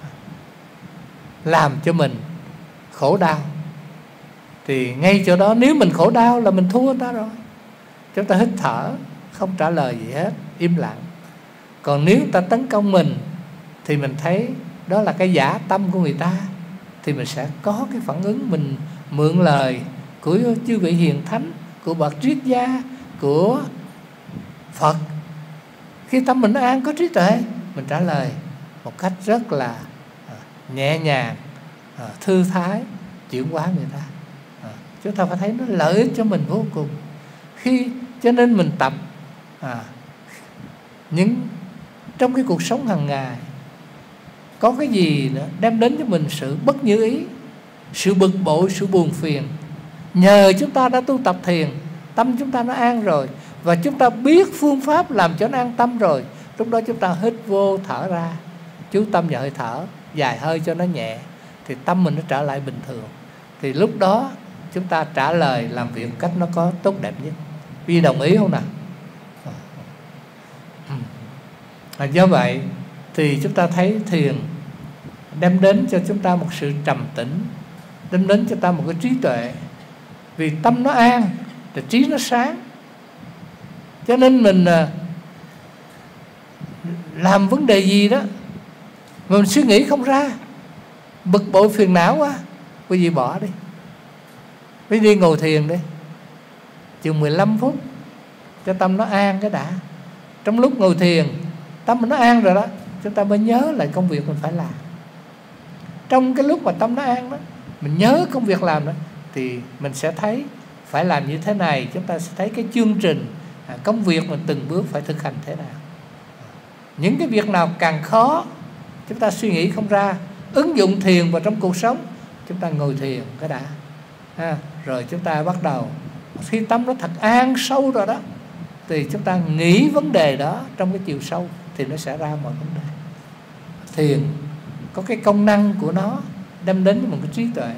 làm cho mình khổ đau. Thì ngay chỗ đó, nếu mình khổ đau là mình thua người ta rồi. Chúng ta hít thở, không trả lời gì hết, im lặng. Còn nếu người ta tấn công mình thì mình thấy đó là cái giả tâm của người ta, thì mình sẽ có cái phản ứng. Mình mượn lời của chư vị hiền thánh, của bậc triết gia, của Phật. Khi tâm mình an, có trí tuệ, mình trả lời một cách rất là nhẹ nhàng, thư thái, chuyển hóa người ta. Chúng ta phải thấy nó lợi ích cho mình vô cùng. Khi cho nên mình tập à, những trong cái cuộc sống hàng ngày, có cái gì nữa đem đến cho mình sự bất như ý, sự bực bội, sự buồn phiền, nhờ chúng ta đã tu tập thiền, tâm chúng ta nó an rồi, và chúng ta biết phương pháp làm cho nó an tâm rồi. Lúc đó chúng ta hít vô, thở ra, chú tâm vào hơi thở, dài hơi cho nó nhẹ, thì tâm mình nó trở lại bình thường. Thì lúc đó chúng ta trả lời làm việc cách nó có tốt đẹp nhất. Vì đồng ý không nào? À, do vậy thì chúng ta thấy thiền đem đến cho chúng ta một sự trầm tĩnh, đem đến cho ta một cái trí tuệ. Vì tâm nó an thì trí nó sáng. Cho nên mình làm vấn đề gì đó mà mình suy nghĩ không ra, bực bội phiền não quá, quý vị bỏ đi, quý đi ngồi thiền đi, chừng mười lăm phút cho tâm nó an cái đã. Trong lúc ngồi thiền, tâm mình nó an rồi đó, chúng ta mới nhớ lại công việc mình phải làm. Trong cái lúc mà tâm nó an đó, mình nhớ công việc làm đó, thì mình sẽ thấy phải làm như thế này. Chúng ta sẽ thấy cái chương trình công việc mình từng bước phải thực hành thế nào. Những cái việc nào càng khó, chúng ta suy nghĩ không ra, ứng dụng thiền vào trong cuộc sống, chúng ta ngồi thiền cái đã à, rồi chúng ta bắt đầu, khi tâm nó thật an sâu rồi đó, thì chúng ta nghĩ vấn đề đó trong cái chiều sâu, thì nó sẽ ra mọi vấn đề. Thiền có cái công năng của nó đem đến một cái trí tuệ.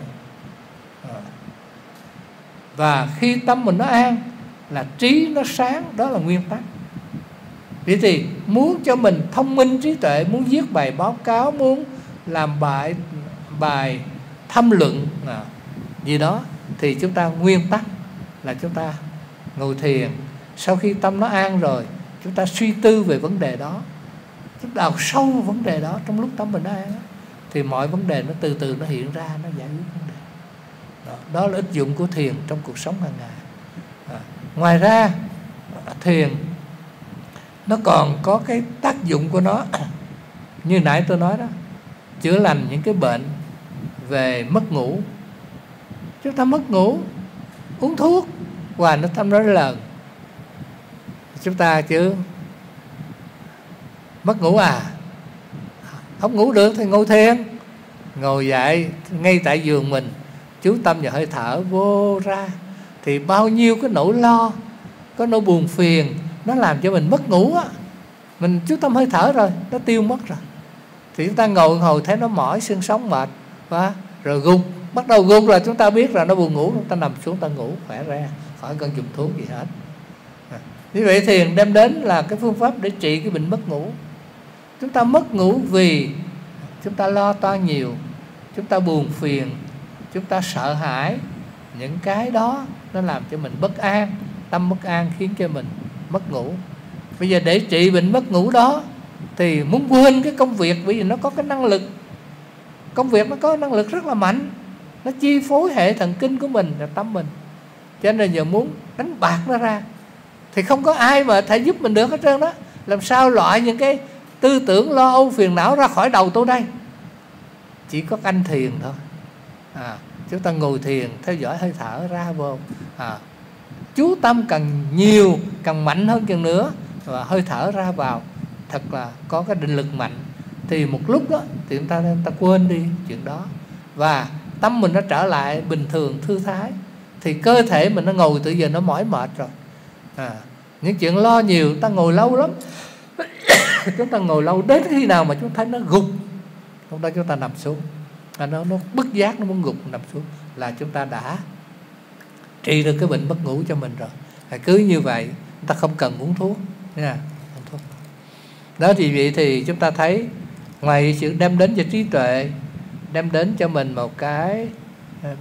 Và khi tâm mình nó an là trí nó sáng, đó là nguyên tắc. Vậy thì muốn cho mình thông minh trí tuệ, muốn viết bài báo cáo, muốn làm bài bài tham luận à, gì đó, thì chúng ta nguyên tắc là chúng ta ngồi thiền. Sau khi tâm nó an rồi, chúng ta suy tư về vấn đề đó, chúng ta đào sâu vào vấn đề đó. Trong lúc tâm mình nó an thì mọi vấn đề nó từ từ nó hiện ra, nó giải quyết vấn đề đó. Đó là ích dụng của thiền trong cuộc sống hàng ngày. à, Ngoài ra thiền nó còn có cái tác dụng của nó như nãy tôi nói đó, chữa lành những cái bệnh về mất ngủ. Chúng ta mất ngủ, uống thuốc Hoài nó tâm nói lần. Chúng ta chứ mất ngủ à? Không ngủ được thì ngồi thiền. Ngồi dậy ngay tại giường mình, chú tâm vào hơi thở vô ra, thì bao nhiêu cái nỗi lo, có nỗi buồn phiền, nó làm cho mình mất ngủ á. Mình chú tâm hơi thở rồi, nó tiêu mất rồi. Thì chúng ta ngồi hồi thấy nó mỏi xương sống mệt, và rồi gục, bắt đầu gục là chúng ta biết là nó buồn ngủ, chúng ta nằm xuống ta ngủ khỏe ra, khỏi cần dùng thuốc gì hết. À, như vậy thiền đem đến là cái phương pháp để trị cái bệnh mất ngủ. Chúng ta mất ngủ vì chúng ta lo toan nhiều, chúng ta buồn phiền, chúng ta sợ hãi. Những cái đó nó làm cho mình bất an, tâm bất an khiến cho mình mất ngủ. Bây giờ để trị bệnh mất ngủ đó thì muốn quên cái công việc, bởi vì nó có cái năng lực, công việc nó có năng lực rất là mạnh, nó chi phối hệ thần kinh của mình và tâm mình. Cho nên giờ muốn đánh bạc nó ra thì không có ai mà thể giúp mình được hết trơn đó. Làm sao loại những cái tư tưởng lo âu phiền não ra khỏi đầu tôi đây? Chỉ có anh thiền thôi. À, chúng ta ngồi thiền theo dõi hơi thở ra vô, à, chú tâm càng nhiều càng mạnh hơn chừng nữa, và hơi thở ra vào thật là có cái định lực mạnh, thì một lúc đó thì chúng ta, chúng ta quên đi chuyện đó, và tâm mình nó trở lại bình thường thư thái. Thì cơ thể mình nó ngồi từ giờ nó mỏi mệt rồi. À, những chuyện lo nhiều ta ngồi lâu lắm. Chúng ta ngồi lâu đến khi nào mà chúng thấy nó gục, lúc đó chúng ta nằm xuống. À, nó, nó bức giác, nó muốn gục nằm xuống là chúng ta đã trị được cái bệnh mất ngủ cho mình rồi. À, cứ như vậy chúng ta không cần uống thuốc nha, uống thuốc. Đó thì vậy thì chúng ta thấy ngoài sự đem đến cho trí tuệ, đem đến cho mình một cái uh,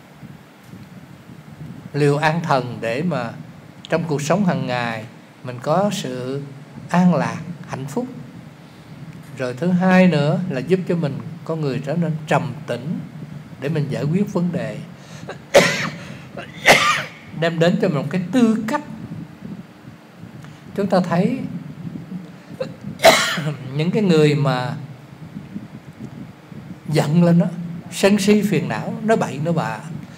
liều an thần để mà trong cuộc sống hàng ngày mình có sự an lạc, hạnh phúc. Rồi thứ hai nữa là giúp cho mình con người trở nên trầm tĩnh để mình giải quyết vấn đề. Đem đến cho mình một cái tư cách. Chúng ta thấy những cái người mà giận lên đó, sân si phiền não, nói bậy nói bạ.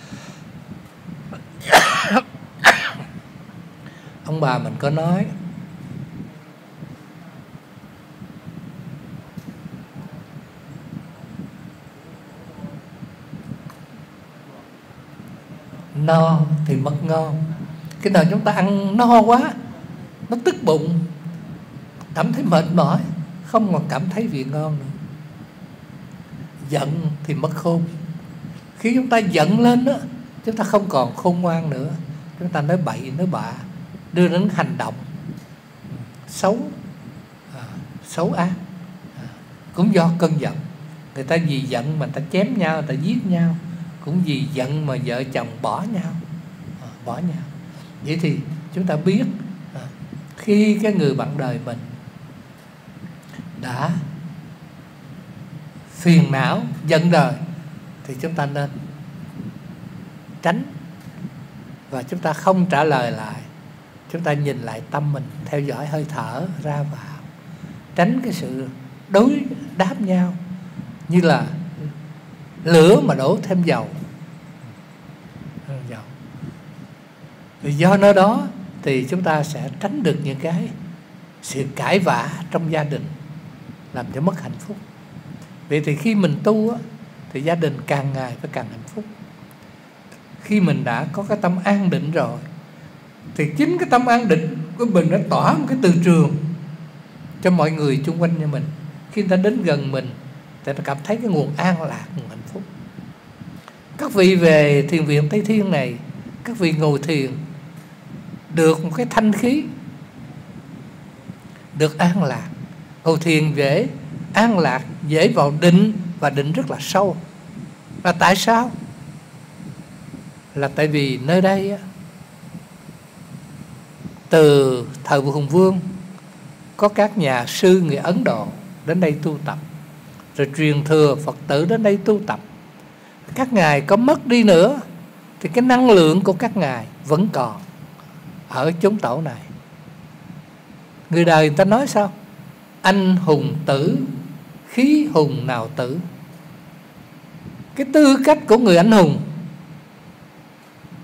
Ông bà mình có nói no thì mất ngon. Cái nào chúng ta ăn no quá, nó tức bụng, cảm thấy mệt mỏi, không còn cảm thấy vị ngon nữa. Giận thì mất khôn. Khi chúng ta giận lên đó, chúng ta không còn khôn ngoan nữa. Chúng ta nói bậy nói bạ, đưa đến hành động xấu, à, xấu ác, à, cũng do cơn giận. Người ta vì giận mà người ta chém nhau, người ta giết nhau. Cũng vì giận mà vợ chồng bỏ nhau, à, bỏ nhau. Vậy thì chúng ta biết, à, khi cái người bạn đời mình đã phiền não, giận đời, thì chúng ta nên tránh, và chúng ta không trả lời lại. Chúng ta nhìn lại tâm mình, theo dõi hơi thở ra vào, tránh cái sự đối đáp nhau như là lửa mà đổ thêm dầu. dầu. Vì do nó đó thì chúng ta sẽ tránh được những cái sự cãi vã trong gia đình, làm cho mất hạnh phúc. Vậy thì khi mình tu á, thì gia đình càng ngày phải càng hạnh phúc. Khi mình đã có cái tâm an định rồi, thì chính cái tâm an định của mình nó tỏa một cái từ trường cho mọi người xung quanh như mình. Khi người ta đến gần mình thì ta cảm thấy cái nguồn an lạc, nguồn hạnh phúc. Các vị về thiền viện Tây Thiên này, các vị ngồi thiền được một cái thanh khí, được an lạc. Ngồi thiền dễ an lạc, dễ vào định, và định rất là sâu. Và tại sao? Là tại vì nơi đây á, từ thời Hùng Vương có các nhà sư người Ấn Độ đến đây tu tập, rồi truyền thừa Phật tử đến đây tu tập. Các ngài có mất đi nữa thì cái năng lượng của các ngài vẫn còn ở chốn tổ này. Người đời người ta nói sao? Anh hùng tử, khí hùng nào tử. Cái tư cách của người anh hùng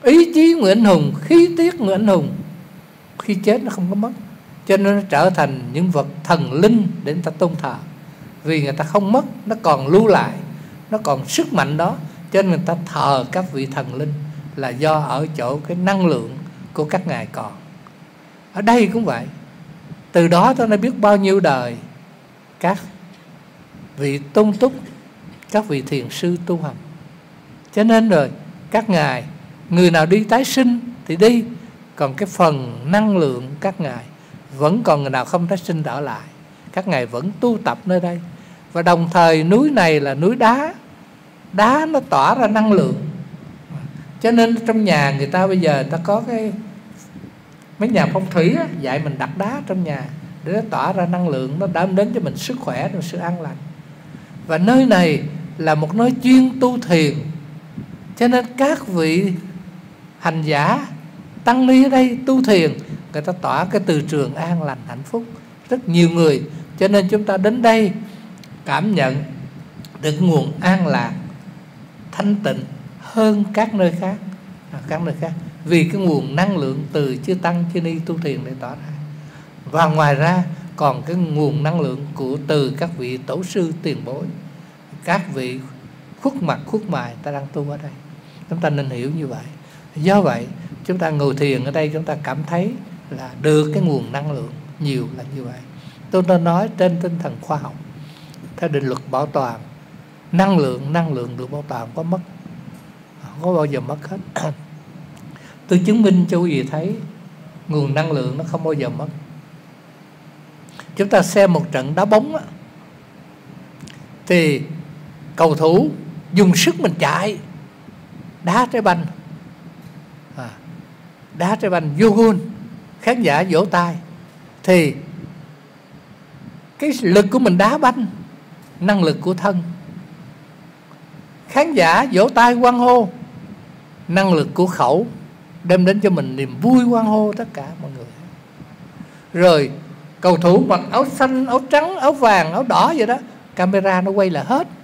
ý chí người anh hùng, khí tiết người anh hùng, khi chết nó không có mất. Cho nên nó trở thành những vật thần linh để người ta tôn thờ. Vì người ta không mất, nó còn lưu lại, nó còn sức mạnh đó, cho nên người ta thờ các vị thần linh, là do ở chỗ cái năng lượng của các ngài còn. Ở đây cũng vậy. Từ đó tôi đã biết bao nhiêu đời các vị tôn túc, các vị thiền sư tu hành. Cho nên rồi các ngài, người nào đi tái sinh thì đi, còn cái phần năng lượng các ngài vẫn còn, người nào không tái sinh ở lại, các ngài vẫn tu tập nơi đây. Và đồng thời núi này là núi đá, đá nó tỏa ra năng lượng. Cho nên trong nhà người ta bây giờ người ta có cái mấy nhà phong thủy á, dạy mình đặt đá trong nhà để nó tỏa ra năng lượng, nó đem đến cho mình sức khỏe và sự an lành. Và nơi này là một nơi chuyên tu thiền, cho nên các vị hành giả tăng ni ở đây tu thiền, người ta tỏa cái từ trường an lành hạnh phúc rất nhiều người. Cho nên chúng ta đến đây cảm nhận được nguồn an lạc thanh tịnh hơn các nơi khác, các nơi khác vì cái nguồn năng lượng từ chư tăng chư ni tu thiền để tỏa ra. Và ngoài ra còn cái nguồn năng lượng của từ các vị tổ sư tiền bối, các vị khuất mặt khuất mài ta đang tu ở đây. Chúng ta nên hiểu như vậy. Do vậy chúng ta ngồi thiền ở đây, chúng ta cảm thấy là được cái nguồn năng lượng nhiều là như vậy. Tôi đã nói trên tinh thần khoa học, theo định luật bảo toàn, năng lượng năng lượng được bảo toàn có mất, không có bao giờ mất hết. Tôi chứng minh cho quý vị thấy nguồn năng lượng nó không bao giờ mất. Chúng ta xem một trận đá bóng á, thì cầu thủ dùng sức mình chạy, đá trái banh, à, đá trái banh vô gôn, khán giả vỗ tay, thì cái lực của mình đá banh, năng lực của thân. Khán giả vỗ tay hoan hô, năng lực của khẩu, đem đến cho mình niềm vui hoan hô tất cả mọi người. Rồi cầu thủ mặc áo xanh, áo trắng, áo vàng, áo đỏ vậy đó, camera nó quay lại hết.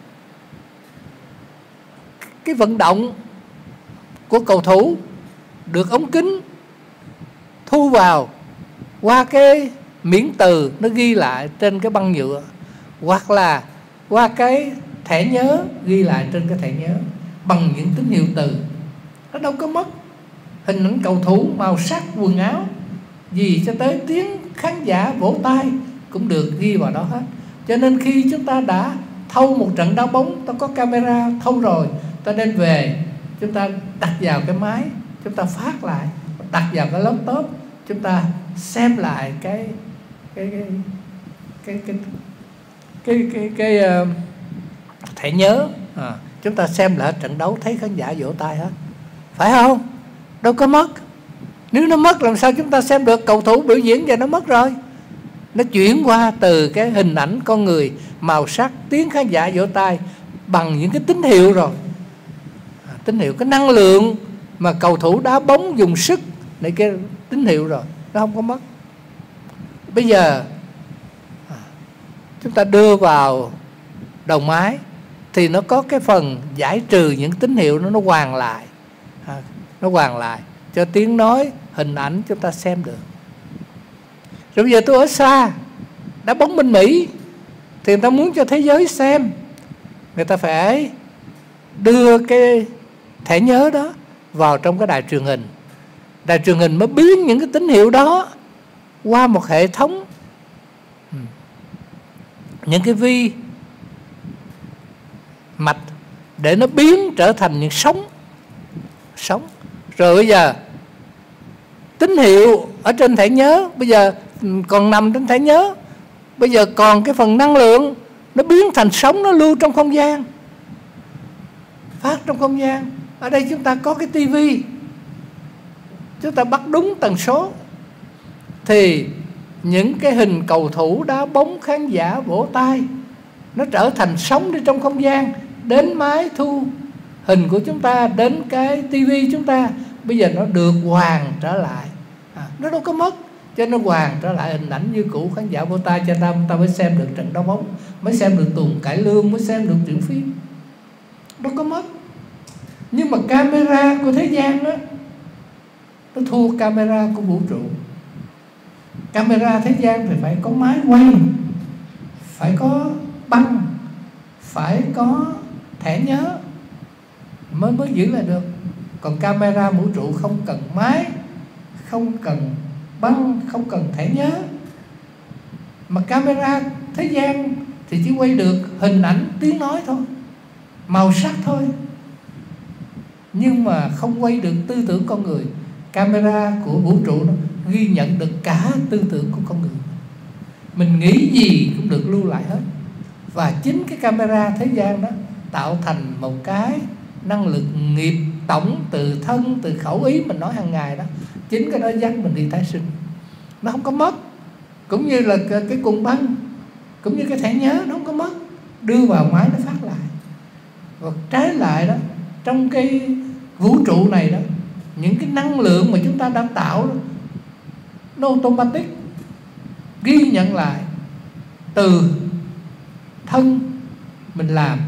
Cái vận động của cầu thủ được ống kính thu vào qua cái miễn từ, nó ghi lại trên cái băng nhựa, hoặc là qua cái thẻ nhớ ghi lại trên cái thẻ nhớ bằng những tín hiệu từ. Nó đâu có mất. Hình ảnh cầu thủ, màu sắc, quần áo, gì cho tới tiếng khán giả vỗ tay cũng được ghi vào đó hết. Cho nên khi chúng ta đã thâu một trận đá bóng, ta có camera thâu rồi, ta đem về, chúng ta đặt vào cái máy, chúng ta phát lại, đặt vào cái laptop, chúng ta xem lại cái cái cái cái cái cái cái, cái, cái uh, thẻ nhớ, à, chúng ta xem lại trận đấu thấy khán giả vỗ tay hết, phải không? Đâu có mất. Nếu nó mất làm sao chúng ta xem được? Cầu thủ biểu diễn và nó mất rồi. Nó chuyển qua từ cái hình ảnh con người, màu sắc, tiếng khán giả vỗ tay bằng những cái tín hiệu rồi, à, tín hiệu, cái năng lượng mà cầu thủ đá bóng dùng sức để cái tín hiệu rồi, nó không có mất. Bây giờ à, chúng ta đưa vào đầu máy thì nó có cái phần giải trừ những tín hiệu, nó nó hoàn lại, à, nó hoàn lại cho tiếng nói, hình ảnh chúng ta xem được. Rồi bây giờ tôi ở xa, đá bóng bên Mỹ, thì người ta muốn cho thế giới xem, người ta phải đưa cái thẻ nhớ đó vào trong cái đài truyền hình. Đài truyền hình mới biến những cái tín hiệu đó qua một hệ thống, những cái vi mạch, để nó biến trở thành những sóng sóng. Rồi bây giờ tín hiệu ở trên thẻ nhớ bây giờ còn nằm trên thẻ nhớ, bây giờ còn cái phần năng lượng nó biến thành sóng, nó lưu trong không gian, phát trong không gian. Ở đây chúng ta có cái tivi, chúng ta bắt đúng tần số thì những cái hình cầu thủ đá bóng, khán giả vỗ tay, nó trở thành sóng đi trong không gian, đến máy thu hình của chúng ta, đến cái tivi chúng ta. Bây giờ nó được hoàn trở lại, à, nó đâu có mất. Cho nó hoàn trở lại hình ảnh như cũ, khán giả vỗ tay cho ta, ta mới xem được trận đá bóng, mới xem được tuồng cải lương, mới xem được truyện phim. Đâu có mất. Nhưng mà camera của thế gian đó, nó thua camera của vũ trụ. Camera thế gian thì phải có máy quay, phải có băng, phải có thẻ nhớ mới mới giữ lại được. Còn camera vũ trụ không cần máy, không cần băng, không cần thẻ nhớ. Mà camera thế gian thì chỉ quay được hình ảnh, tiếng nói thôi, màu sắc thôi, nhưng mà không quay được tư tưởng con người. Camera của vũ trụ nó ghi nhận được cả tư tưởng của con người. Mình nghĩ gì cũng được lưu lại hết. Và chính cái camera thế gian đó tạo thành một cái năng lực nghiệp tổng từ thân, từ khẩu ý mình nói hàng ngày đó. Chính cái đó dắt mình đi tái sinh. Nó không có mất. Cũng như là cái cuộn băng, cũng như cái thẻ nhớ, nó không có mất. Đưa vào máy nó phát lại. Và trái lại đó, trong cái vũ trụ này đó, những cái năng lượng mà chúng ta đang tạo đó, nó automatic ghi nhận lại từ thân mình làm,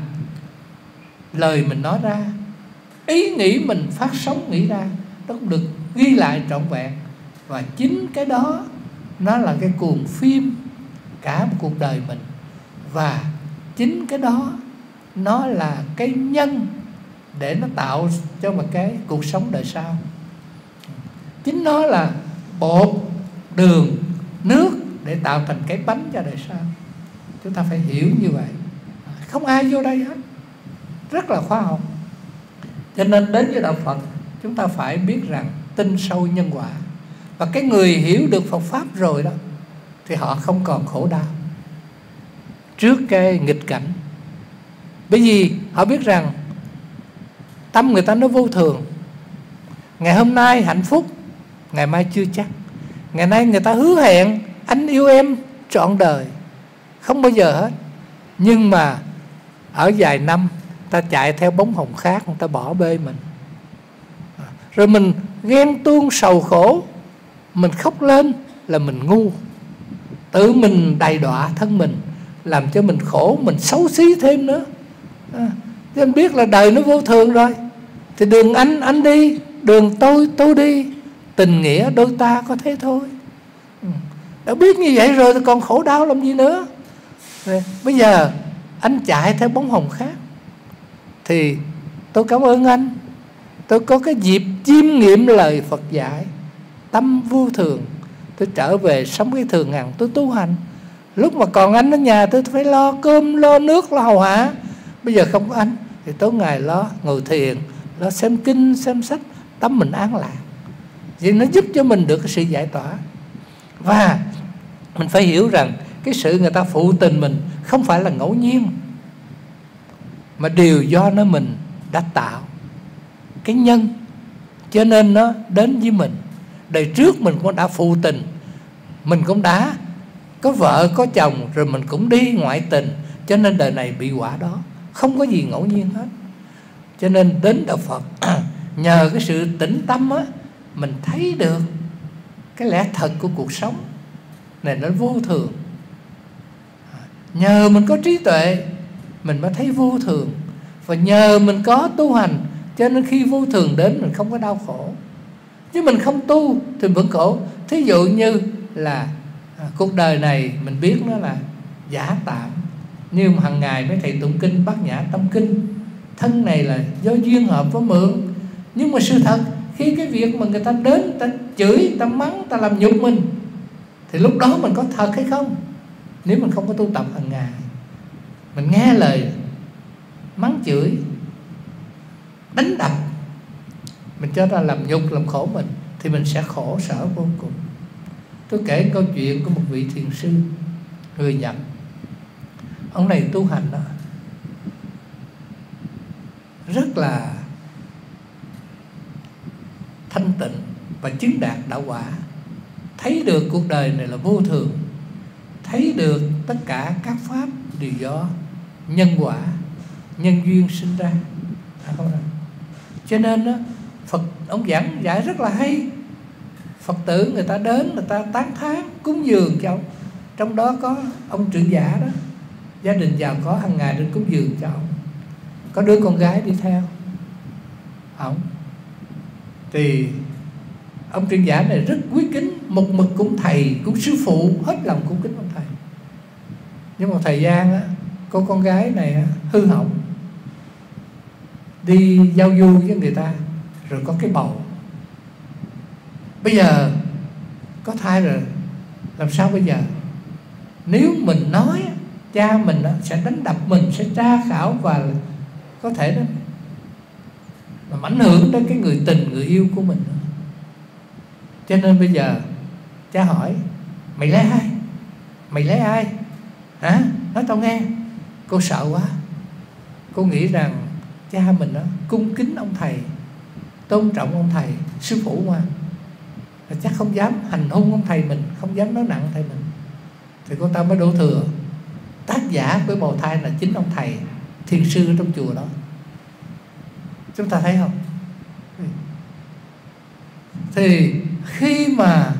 lời mình nói ra, ý nghĩ mình phát sóng nghĩ ra, nó cũng được ghi lại trọn vẹn. Và chính cái đó nó là cái cuồng phim cả một cuộc đời mình. Và chính cái đó nó là cái nhân để nó tạo cho một cái cuộc sống đời sau. Chính nó là bột, đường, nước để tạo thành cái bánh cho đời sau. Chúng ta phải hiểu như vậy. Không ai vô đây hết. Rất là khoa học. Cho nên đến với đạo Phật, chúng ta phải biết rằng tin sâu nhân quả. Và cái người hiểu được Phật Pháp rồi đó, thì họ không còn khổ đau trước cái nghịch cảnh. Bởi vì họ biết rằng tâm người ta nó vô thường. Ngày hôm nay hạnh phúc, ngày mai chưa chắc. Ngày nay người ta hứa hẹn anh yêu em trọn đời, không bao giờ hết. Nhưng mà ở vài năm ta chạy theo bóng hồng khác, người ta bỏ bê mình. Rồi mình ghen tuông sầu khổ, mình khóc lên là mình ngu. Tự mình đầy đọa thân mình, làm cho mình khổ, mình xấu xí thêm nữa. à, Chứ anh biết là đời nó vô thường rồi, thì đường anh anh đi, đường tôi tôi đi, tình nghĩa đôi ta có thế thôi. ừ. Đã biết như vậy rồi thì còn khổ đau làm gì nữa. Rồi, bây giờ anh chạy theo bóng hồng khác, thì tôi cảm ơn anh. Tôi có cái dịp chiêm nghiệm lời Phật dạy tâm vô thường, tôi trở về sống cái thường hằng, tôi tu hành. Lúc mà còn anh ở nhà tôi phải lo cơm, lo nước, lo hầu hạ. Bây giờ không có anh thì tối ngày lo ngồi thiền, lo xem kinh, xem sách, tâm mình an lạc. Vì nó giúp cho mình được cái sự giải tỏa. Và mình phải hiểu rằng cái sự người ta phụ tình mình không phải là ngẫu nhiên, mà đều do nó mình đã tạo cái nhân, cho nên nó đến với mình. Đời trước mình cũng đã phụ tình, mình cũng đã có vợ có chồng, rồi mình cũng đi ngoại tình, cho nên đời này bị quả đó. Không có gì ngẫu nhiên hết. Cho nên đến đạo Phật nhờ cái sự tĩnh tâm á, mình thấy được cái lẽ thật của cuộc sống này nó vô thường. Nhờ mình có trí tuệ mình mới thấy vô thường. Và nhờ mình có tu hành, cho nên khi vô thường đến mình không có đau khổ. Chứ mình không tu thì vẫn khổ. Thí dụ như là à, cuộc đời này mình biết nó là giả tạm, nhưng mà hàng ngày mấy thầy tụng kinh Bát Nhã Tâm Kinh, thân này là do duyên hợp với mượn. Nhưng mà sự thật khi cái việc mà người ta đến, ta chửi, ta mắng, ta làm nhục mình, thì lúc đó mình có thật hay không? Nếu mình không có tu tập hàng ngày, mình nghe lời mắng chửi, đánh đập, mình cho ra làm nhục, làm khổ mình, thì mình sẽ khổ sở vô cùng. Tôi kể câu chuyện của một vị thiền sư người Nhật. Ông này tu hành đó rất là thanh tịnh và chứng đạt đạo quả. Thấy được cuộc đời này là vô thường, thấy được tất cả các pháp đều do nhân quả, nhân duyên sinh ra. Cho nên đó, Phật ông giảng giải rất là hay. Phật tử người ta đến, người ta tán thán cúng dường cho ông. Trong đó có ông trưởng giả đó, gia đình giàu có, hàng ngày đến cúng dường cho ông. Có đứa con gái đi theo ông. Thì Ông truyền giả này rất quý kính, một mực cũng thầy, cũng sư phụ, hết lòng cũng kính ông thầy. Nhưng một thời gian á, cô con gái này á, hư hỏng, đi giao du với người ta, rồi có cái bầu. Bây giờ có thai rồi, làm sao bây giờ? Nếu mình nói, cha mình á, sẽ đánh đập mình, sẽ tra khảo và có thể đó mà ảnh hưởng đến cái người tình, người yêu của mình. Cho nên bây giờ cha hỏi: mày lấy ai? Mày lấy ai? Hả? Nói tao nghe. Cô sợ quá. Cô nghĩ rằng cha mình đó cung kính ông thầy, tôn trọng ông thầy, sư phụ mà, chắc không dám hành hung ông thầy mình, không dám nói nặng thầy mình. Thì cô ta mới đổ thừa. Tác giả của bào thai là chính ông thầy, thiền sư ở trong chùa đó. Chúng ta thấy không? Thì khi mà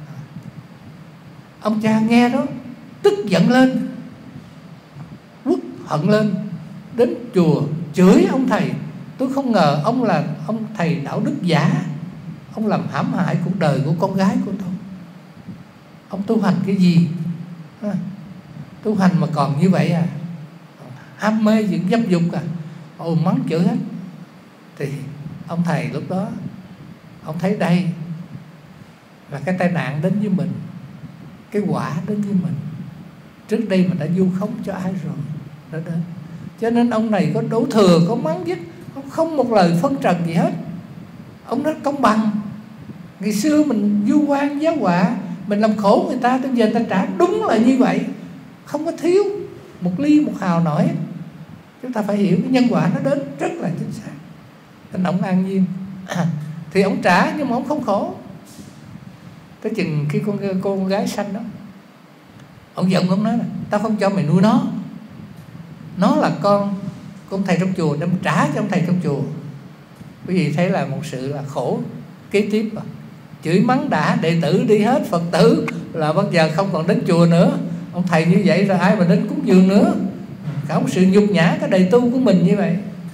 ông cha nghe đó, tức giận lên, uất hận lên, đến chùa chửi ông thầy. Tôi không ngờ ông là ông thầy đạo đức giả, ông làm hãm hại cuộc đời của con gái của tôi. Ông tu hành cái gì? À, tu hành mà còn như vậy à? Ham mê những dâm dục à? Ồ, mắng chửi hết. Thì ông thầy lúc đó ông thấy đây là cái tai nạn đến với mình, cái quả đến với mình. Trước đây mình đã vu khống cho ai rồi, nó đến. Cho nên ông này có đổ thừa, có mắng dứt, ông không một lời phân trần gì hết. Ông nói công bằng. Ngày xưa mình vu oan giáo họa, mình làm khổ người ta, tới giờ người ta trả đúng là như vậy, không có thiếu một ly một hào nổi. Chúng ta phải hiểu cái nhân quả nó đến rất là chính xác. Nên ông an nhiên. À, thì ông trả nhưng mà ông không khổ. Tới chừng khi con con gái sanh đó, ông giận, ông nói là tao không cho mày nuôi nó, nó là con con thầy trong chùa, nên trả cho ông thầy trong chùa. Quý vị thấy là một sự là khổ kế tiếp à. Chửi mắng đã, đệ tử đi hết, Phật tử là bây giờ không còn đến chùa nữa. Ông thầy như vậy rồi ai mà đến cúng dường nữa. Cả một sự nhục nhã cái đầy tu của mình như vậy.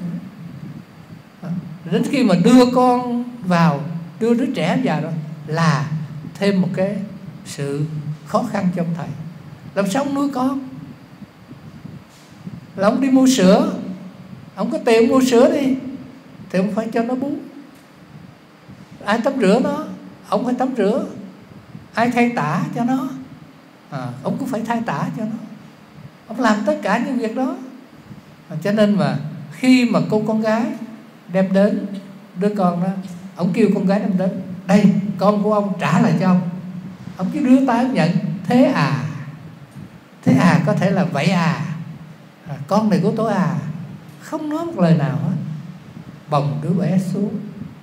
Đến khi mà đưa con vào, đưa đứa trẻ vào đó là thêm một cái sự khó khăn cho ông thầy. Làm sao ông nuôi con? Là ông đi mua sữa, ông có tiền mua sữa đi, thì ông phải cho nó bú. Ai tắm rửa nó, ông phải tắm rửa. Ai thay tả cho nó, à, ông cũng phải thay tả cho nó. Ông làm tất cả những việc đó. À, cho nên mà khi mà cô con gái đem đến đứa con đó, ông kêu con gái đem đến, đây con của ông trả lại cho ông. Ông cứ đưa tay nhận. Thế à? Thế à? Có thể là vậy à? À, con này của tôi à? Không nói một lời nào hết. Bồng đứa bé xuống,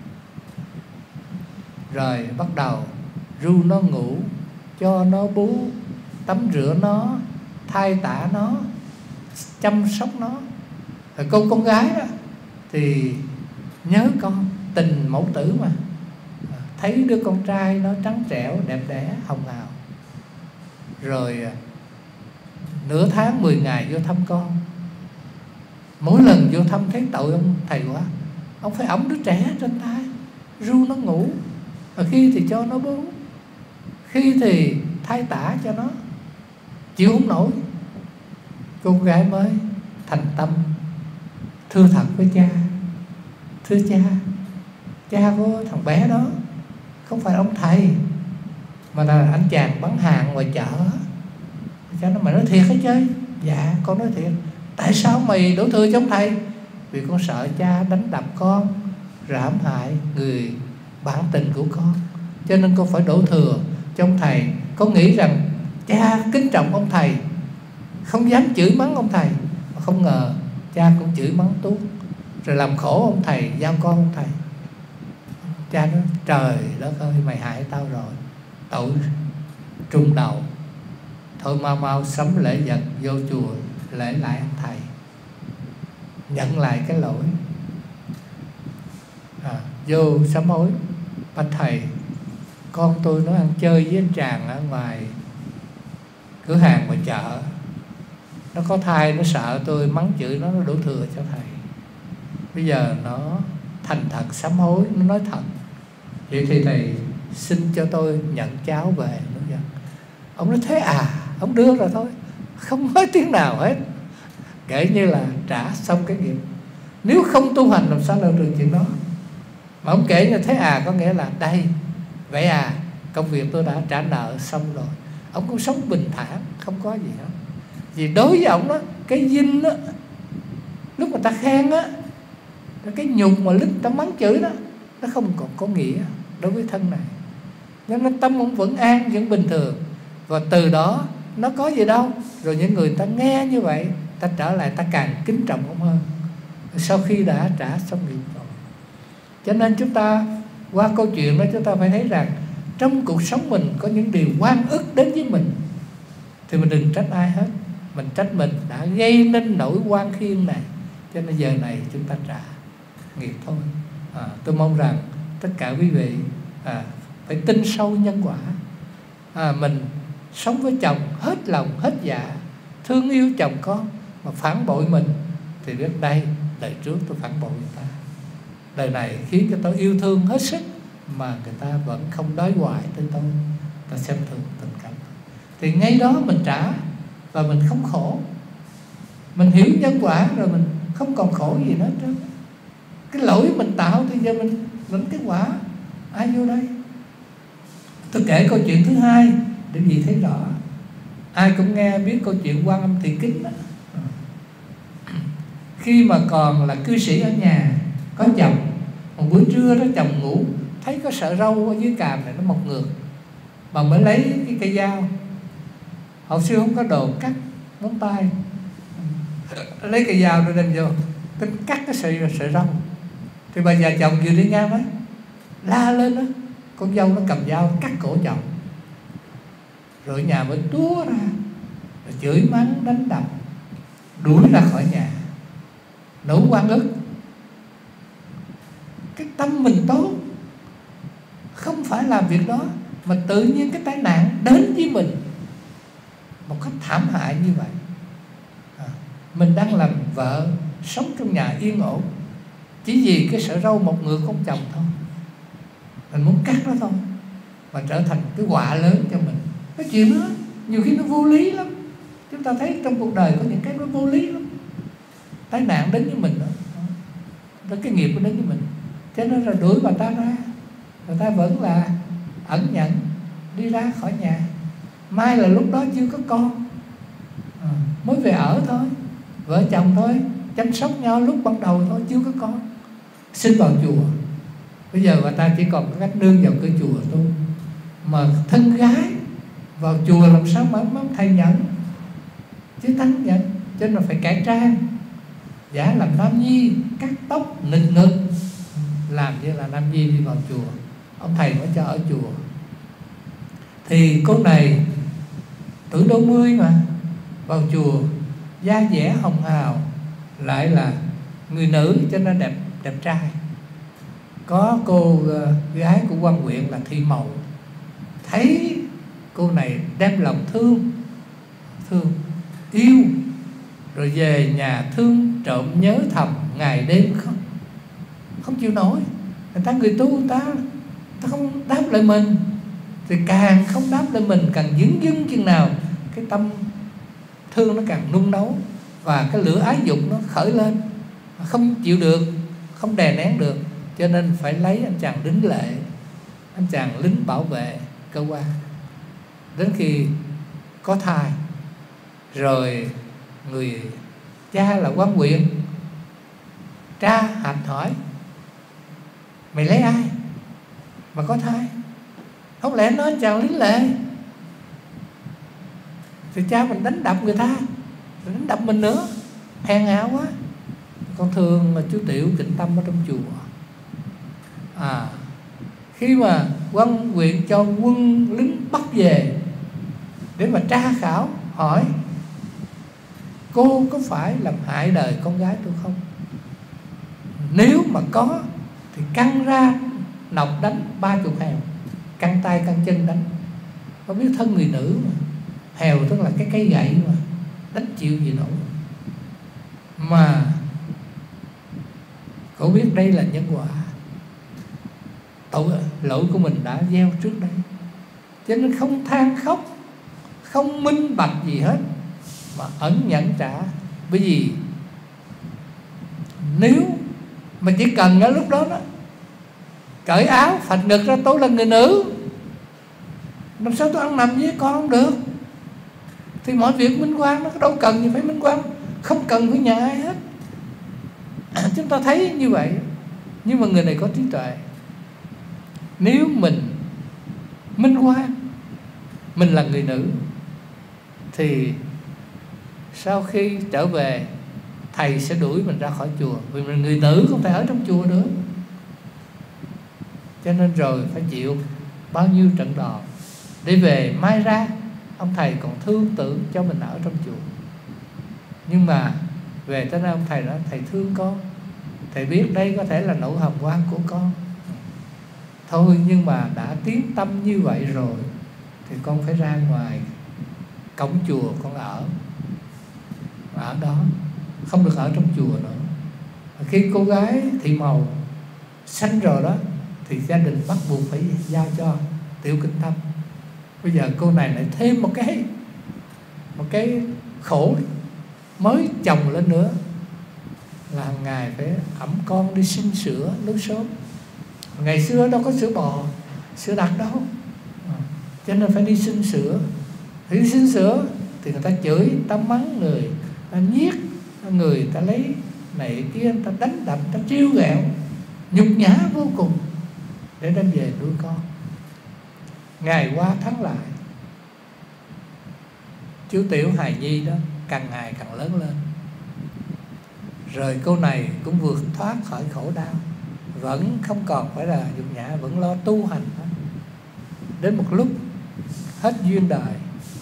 rồi bắt đầu ru nó ngủ, cho nó bú, tắm rửa nó, thay tả nó, chăm sóc nó. Rồi cô con gái đó thì nhớ con, tình mẫu tử mà, thấy đứa con trai nó trắng trẻo, đẹp đẽ, hồng hào. Rồi nửa tháng mười ngày vô thăm con. Mỗi lần vô thăm thấy tội ông thầy quá, ông phải ẵm đứa trẻ trên tay, ru nó ngủ. Và khi thì cho nó bú, khi thì thay tả cho nó. Chịu không nổi, cô gái mới thành tâm thưa thật với cha: thưa cha, cha của thằng bé đó không phải ông thầy, mà là anh chàng bán hàng ngoài chợ. Cha nó: mày nói thiệt hả chơi? Dạ con nói thiệt. Tại sao mày đổ thừa cho ông thầy? Vì con sợ cha đánh đập con, hãm hại người bạn tình của con, cho nên con phải đổ thừa cho ông thầy. Con nghĩ rằng cha kính trọng ông thầy, không dám chửi mắng ông thầy, mà không ngờ cha cũng chửi mắng tuốt, rồi làm khổ ông thầy, giao con ông thầy. Cha nói: trời đất ơi, mày hại tao rồi, tội trùng đầu. Thôi mau mau sắm lễ vật vô chùa lễ lại ông thầy, nhận lại cái lỗi. À, vô sám hối: bạch thầy, con tôi nó ăn chơi với anh chàng ở ngoài cửa hàng ngoài chợ, nó có thai, nó sợ tôi mắng chửi nó, nó đổ thừa cho thầy. Bây giờ nó thành thật sám hối, nó nói thật. Vậy thì thầy xin cho tôi nhận cháu về. Ông nói thế à, ông đưa rồi thôi, không nói tiếng nào hết, kể như là trả xong cái nghiệp. Nếu không tu hành làm sao làm được chuyện đó. Mà ông kể như thế à, có nghĩa là đây, vậy à, công việc tôi đã trả nợ xong rồi. Ông cũng sống bình thản, không có gì hết. Vì đối với ông đó, cái dinh đó, lúc mà ta khen á, cái nhục mà lúc ta mắng chửi đó, nó không còn có nghĩa đối với thân này. Nhưng tâm ông vẫn an, vẫn bình thường. Và từ đó nó có gì đâu. Rồi những người ta nghe như vậy, ta trở lại ta càng kính trọng ông hơn, sau khi đã trả xong nghiệp rồi. Cho nên chúng ta qua câu chuyện đó, chúng ta phải thấy rằng trong cuộc sống mình có những điều oan ức đến với mình thì mình đừng trách ai hết. Mình trách mình đã gây nên nỗi oan khiên này, cho nên giờ này chúng ta trả nghiệp thôi. à, Tôi mong rằng tất cả quý vị à, phải tin sâu nhân quả. à, Mình sống với chồng hết lòng hết dạ, thương yêu chồng con, mà phản bội mình thì biết đây, đời trước tôi phản bội người ta, đời này khiến cho tôi yêu thương hết sức mà người ta vẫn không đói hoài tới tôi, ta xem thường tình cảm. Thì ngay đó mình trả và mình không khổ. Mình hiểu nhân quả rồi mình không còn khổ gì nữa hết. Cái lỗi mình tạo thì giờ mình lĩnh cái quả. Ai vô đây? Tôi kể câu chuyện thứ hai để gì thấy rõ. Ai cũng nghe biết câu chuyện Quan Âm Thị Kính đó. Khi mà còn là cư sĩ ở nhà, có chồng, một buổi trưa đó chồng ngủ, thấy có sợi râu ở dưới càm này nó mọc ngược, bà mới lấy cái cây dao. Hồi xưa không có đồ cắt móng tay, lấy cây dao rồi đem vô tính cắt cái sợi sợi râu. Thì bà già chồng vừa đi ngang ấy la lên đó, con dâu nó cầm dao cắt cổ chồng. Rồi nhà mới túa ra, rồi chửi mắng đánh đập, đuổi ra khỏi nhà, nỗi oan ức. Cái tâm mình tốt, không phải làm việc đó, mà tự nhiên cái tai nạn đến với mình một cách thảm hại như vậy. à, Mình đang làm vợ, sống trong nhà yên ổn, chỉ vì cái sợi râu mọc ngược con chồng thôi, mình muốn cắt nó thôi, mà trở thành cái họa lớn cho mình. Cái chuyện đó nhiều khi nó vô lý lắm. Chúng ta thấy trong cuộc đời có những cái nó vô lý lắm. Tai nạn đến với mình đó, đó cái nghiệp nó đến với mình, cho nên là đuổi bà ta ra. Bà ta vẫn là ẩn nhẫn đi ra khỏi nhà. Mai là lúc đó chưa có con, à, mới về ở thôi, vợ chồng thôi, chăm sóc nhau lúc ban đầu thôi, chưa có con. Xin vào chùa. Bây giờ bà ta chỉ còn có cách nương vào cái chùa thôi. Mà thân gái vào chùa làm sao mà ông thầy nhận, chứ thánh nhận. Cho nên là phải cải trang, giả làm nam nhi, cắt tóc nịnh ngực, làm như là nam nhi đi vào chùa. Ông thầy mới cho ở chùa. Thì cô này tuổi đôi mươi mà vào chùa, da dẻ hồng hào, lại là người nữ cho nên đẹp đẹp trai. Có cô uh, gái của quan huyện là Thị Mậu thấy cô này đem lòng thương, thương yêu, rồi về nhà thương trộm nhớ thầm ngày đêm, không không chịu nổi. Người ta người tu, người ta người ta không đáp lại mình thì càng không đáp lại mình, càng dững dưng chừng nào cái tâm thương nó càng nung nấu, và cái lửa ái dục nó khởi lên, không chịu được, không đè nén được. Cho nên phải lấy anh chàng lính lệ, anh chàng lính bảo vệ cơ quan, đến khi có thai rồi người cha là quan huyện tra hạch hỏi: mày lấy ai mà có thai? Không lẽ nói anh chàng lính lệ? Thì cha mình đánh đập người ta, rồi đánh đập mình nữa, hèn hạ quá. Con thương mà chú Tiểu Tịnh Tâm ở trong chùa. À, khi mà quan huyện cho quân lính bắt về để mà tra khảo, hỏi cô có phải làm hại đời con gái tôi không? Nếu mà có thì căng ra nọc đánh ba chục hèo, căng tay căng chân đánh. Có biết thân người nữ mà, hèo tức là cái cây gậy mà, đánh chịu gì nổi. Mà cậu biết đây là nhân quả. tội lỗi của mình đã gieo trước đây, cho nên không than khóc, không minh bạch gì hết, mà ẩn nhẫn trả. Bởi vì nếu mà chỉ cần ở lúc đó đó cởi áo phạch ngực ra tôi là người nữ, làm sao tôi ăn nằm với con không được, thì mọi việc minh quang, nó đâu cần gì phải minh quang, không cần phải nhờ ai hết. Chúng ta thấy như vậy. Nhưng mà người này có trí tuệ. Nếu mình minh quang mình là người nữ, thì sau khi trở về thầy sẽ đuổi mình ra khỏi chùa, vì mình người nữ không thể ở trong chùa nữa. Cho nên rồi phải chịu bao nhiêu trận đòn để về mai ra ông thầy còn thương tưởng cho mình ở trong chùa. Nhưng mà về tới nơi ông thầy nói thầy thương con, thầy biết đây có thể là nỗi hồng quan của con thôi, nhưng mà đã tiến tâm như vậy rồi thì con phải ra ngoài cổng chùa con ở ở đó, không được ở trong chùa nữa. Khi cô gái thị màu sanh rồi đó thì gia đình bắt buộc phải giao cho Tiểu Kinh Tâm. Bây giờ cô này lại thêm một cái một cái khổ mới chồng lên nữa, là hàng ngày phải ẵm con đi xin sữa lúc sớm. Ngày xưa đâu có sữa bò, sữa đặc đâu, cho nên phải đi xin sữa. Thì đi xin sữa thì người ta chửi, người ta mắng người, người ta nhiếc người, người ta lấy này kia, người ta đánh đập, người ta trêu ghẹo, nhục nhã vô cùng để đem về nuôi con. Ngày qua tháng lại, chú Tiểu hài nhi đó càng ngày càng lớn lên. Rồi cô này cũng vượt thoát khỏi khổ đau, vẫn không còn phải là nhục nhã, vẫn lo tu hành đó. Đến một lúc hết duyên đời,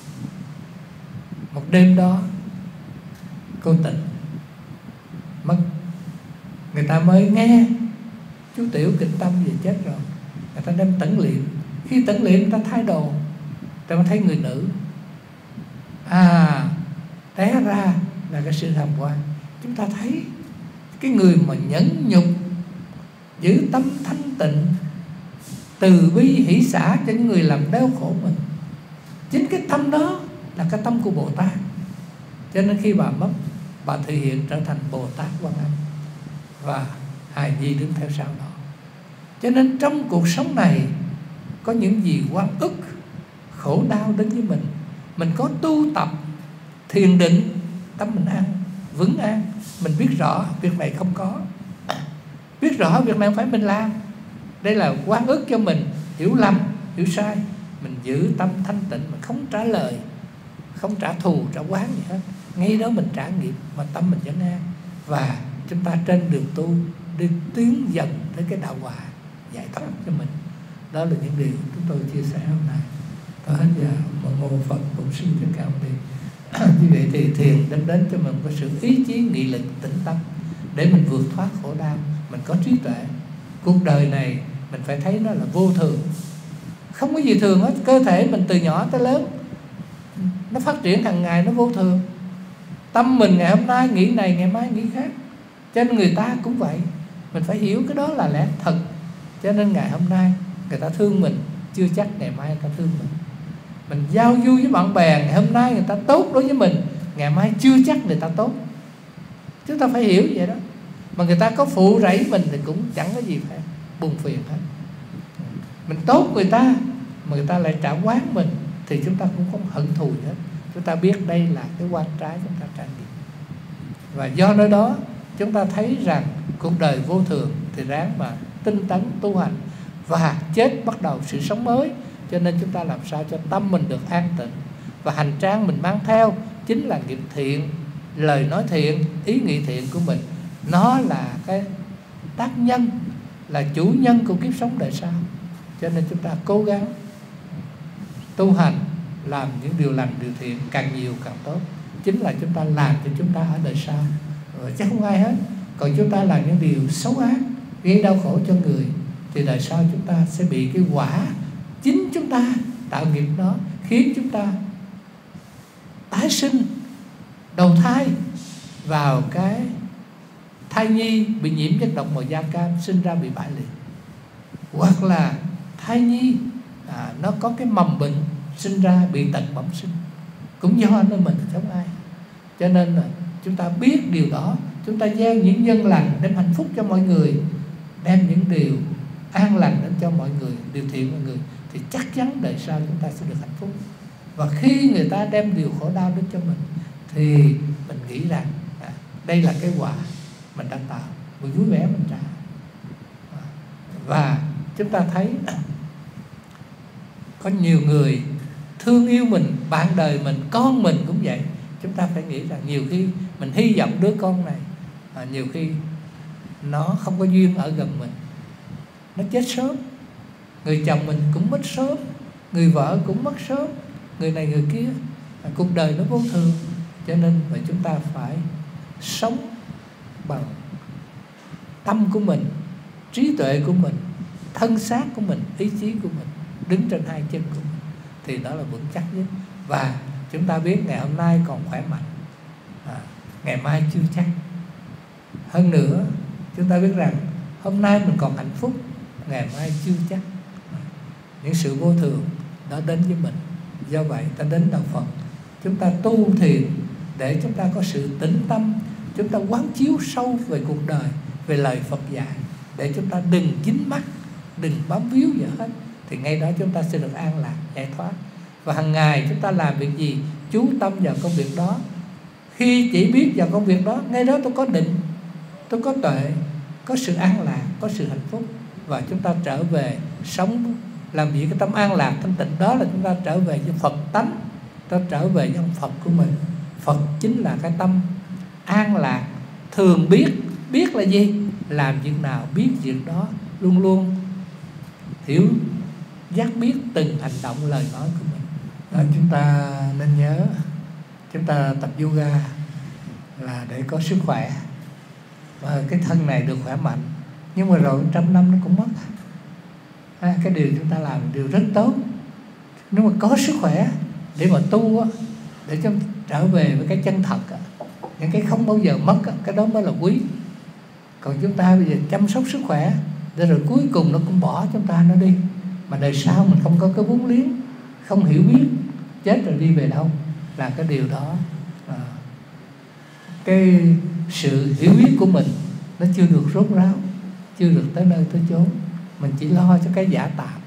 một đêm đó cô tỉnh mất. Người ta mới nghe chú Tiểu Kinh Tâm về chết rồi, người ta đem tẩn liệm. Khi tẩn liệm người ta thay đồ, người ta mới thấy người nữ. À, té ra là cái sự hàm quan. Chúng ta thấy cái người mà nhẫn nhục, giữ tâm thanh tịnh, từ bi hỷ xả cho những người làm đau khổ mình, chính cái tâm đó là cái tâm của Bồ Tát. Cho nên khi bà mất, bà thể hiện trở thành Bồ Tát Quan Âm, và hài nhi đứng theo sau đó. Cho nên trong cuộc sống này có những gì oan ức, khổ đau đến với mình, mình có tu tập thiền định, tâm mình an, vững an. Mình biết rõ việc này không có, biết rõ việc này không phải mình làm, đây là oan ức cho mình, hiểu lầm, hiểu sai. Mình giữ tâm thanh tịnh, mình không trả lời, không trả thù, trả oán gì hết. Ngay đó mình trả nghiệp mà tâm mình vẫn an. Và chúng ta trên đường tu đi tiến dần tới cái đạo quả giải thoát cho mình. Đó là những điều chúng tôi chia sẻ hôm nay. Tôi hết giờ một mô Phật Bổn Sư Thích Ca Mâu Ni. Như vậy thì thiền đem đến cho mình có sự ý chí, nghị lực, tĩnh tâm để mình vượt thoát khổ đau. Mình có trí tuệ. Cuộc đời này mình phải thấy nó là vô thường, không có gì thường hết. Cơ thể mình từ nhỏ tới lớn nó phát triển hàng ngày, nó vô thường. Tâm mình ngày hôm nay nghĩ này, ngày mai nghĩ khác. Cho nên người ta cũng vậy, mình phải hiểu cái đó là lẽ thật. Cho nên ngày hôm nay người ta thương mình, chưa chắc ngày mai người ta thương mình. Mình giao du với bạn bè, ngày hôm nay người ta tốt đối với mình, ngày mai chưa chắc người ta tốt. Chúng ta phải hiểu vậy đó. Mà người ta có phụ rẫy mình thì cũng chẳng có gì phải buồn phiền hết. Mình tốt người ta mà người ta lại trả oán mình thì chúng ta cũng không hận thù gì hết. Chúng ta biết đây là cái oan trái chúng ta trải nghiệm. Và do nơi đó chúng ta thấy rằng cuộc đời vô thường thì ráng mà tinh tấn tu hành, và chết bắt đầu sự sống mới. Cho nên chúng ta làm sao cho tâm mình được an tịnh, và hành trang mình mang theo chính là nghiệp thiện, lời nói thiện, ý nghĩ thiện của mình. Nó là cái tác nhân, là chủ nhân của kiếp sống đời sau. Cho nên chúng ta cố gắng tu hành, làm những điều lành, điều thiện càng nhiều càng tốt. Chính là chúng ta làm cho chúng ta ở đời sau, rồi chắc không ai hết. Còn chúng ta làm những điều xấu ác, gây đau khổ cho người, thì đời sau chúng ta sẽ bị cái quả chính chúng ta tạo nghiệp đó, khiến chúng ta tái sinh, đầu thai vào cái thai nhi bị nhiễm chất độc màu da cam, sinh ra bị bại liệt. hoặc là thai nhi à, nó có cái mầm bệnh sinh ra bị tật bẩm sinh, cũng do nơi mình chống ai. Cho nên là chúng ta biết điều đó, chúng ta gieo những nhân lành đem hạnh phúc cho mọi người, đem những điều an lành đến cho mọi người, điều thiện mọi người, thì chắc chắn đời sau chúng ta sẽ được hạnh phúc. Và khi người ta đem điều khổ đau đến cho mình thì mình nghĩ rằng à, đây là cái quả mình đang tạo, mình vui vẻ mình trả. Và chúng ta thấy có nhiều người thương yêu mình, bạn đời mình, con mình cũng vậy. Chúng ta phải nghĩ rằng nhiều khi mình hy vọng đứa con này à, nhiều khi nó không có duyên ở gần mình, nó chết sớm. Người chồng mình cũng mất sớm, người vợ cũng mất sớm, người này người kia, à, cuộc đời nó vô thường. Cho nên vậy chúng ta phải sống bằng tâm của mình, trí tuệ của mình, thân xác của mình, ý chí của mình, đứng trên hai chân của mình, thì đó là vững chắc nhất. Và chúng ta biết ngày hôm nay còn khỏe mạnh, à, ngày mai chưa chắc. Hơn nữa chúng ta biết rằng hôm nay mình còn hạnh phúc, ngày mai chưa chắc. Những sự vô thường nó đến với mình. Do vậy ta đến đạo Phật, chúng ta tu thiền để chúng ta có sự tĩnh tâm, chúng ta quán chiếu sâu về cuộc đời, về lời Phật dạy, để chúng ta đừng dính mắc, đừng bám víu gì hết, thì ngay đó chúng ta sẽ được an lạc, giải thoát. Và hàng ngày chúng ta làm việc gì, chú tâm vào công việc đó. Khi chỉ biết vào công việc đó, ngay đó tôi có định, tôi có tuệ, có sự an lạc, có sự hạnh phúc. Và chúng ta trở về sống, làm việc cái tâm an lạc, thanh tịnh. Đó là chúng ta trở về với Phật tánh, ta trở về với ông Phật của mình. Phật chính là cái tâm an lạc, thường biết. Biết là gì? Làm việc nào biết việc đó, luôn luôn hiểu, giác biết từng hành động lời nói của mình. Đó, chúng ta nên nhớ, chúng ta tập yoga là để có sức khỏe, và cái thân này được khỏe mạnh. Nhưng mà rồi trăm năm nó cũng mất. À, cái điều chúng ta làm điều rất tốt. Nếu mà có sức khỏe để mà tu á, để cho trở về với cái chân thật á, những cái không bao giờ mất á, cái đó mới là quý. Còn chúng ta bây giờ chăm sóc sức khỏe để rồi cuối cùng nó cũng bỏ chúng ta nó đi, mà đời sau mình không có cái vốn liếng, không hiểu biết, chết rồi đi về đâu, là cái điều đó à, cái sự hiểu biết của mình nó chưa được rốt ráo, chưa được tới nơi tới chốn. Mình chỉ lo cho cái giả tạm,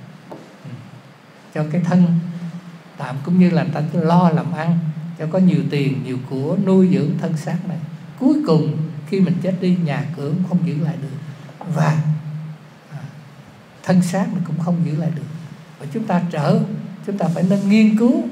cho cái thân tạm, cũng như là ta lo làm ăn cho có nhiều tiền, nhiều của nuôi dưỡng thân xác này. Cuối cùng khi mình chết đi, nhà cửa cũng không giữ lại được, và à, thân xác mình cũng không giữ lại được. Và chúng ta trở, chúng ta phải nên nghiên cứu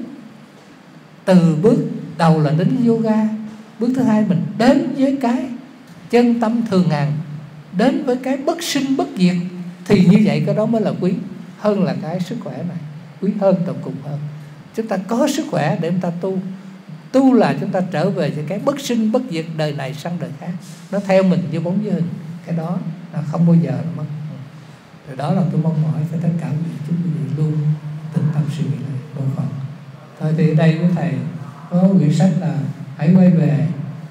từ bước đầu là đến yoga, bước thứ hai mình đến với cái chân tâm thường hằng, đến với cái bất sinh bất diệt, thì như vậy cái đó mới là quý hơn là cái sức khỏe này, quý hơn, tận cùng hơn. Chúng ta có sức khỏe để chúng ta tu. Tu là chúng ta trở về với cái bất sinh bất diệt, đời này sang đời khác, nó theo mình như bóng với hình. Cái đó là không bao giờ nó mất. Rồi đó là tôi mong mỏi cho tất cả quý vị, chúng quý vị luôn tĩnh tâm suy nghĩ lại tôn Phật. Thôi thì đây với thầy có quyển sách là Hãy Quay Về,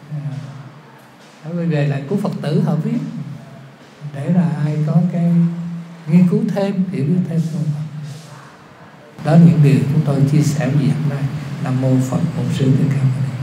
Hãy Quay Về lại của Phật tử họ viết, để là ai có cái nghiên cứu thêm, hiểu biết thêm tôn Phật. Đó là những điều chúng tôi chia sẻ với hôm nay. Nam mô Phật Bổn Sư Thích Ca Mâu Ni.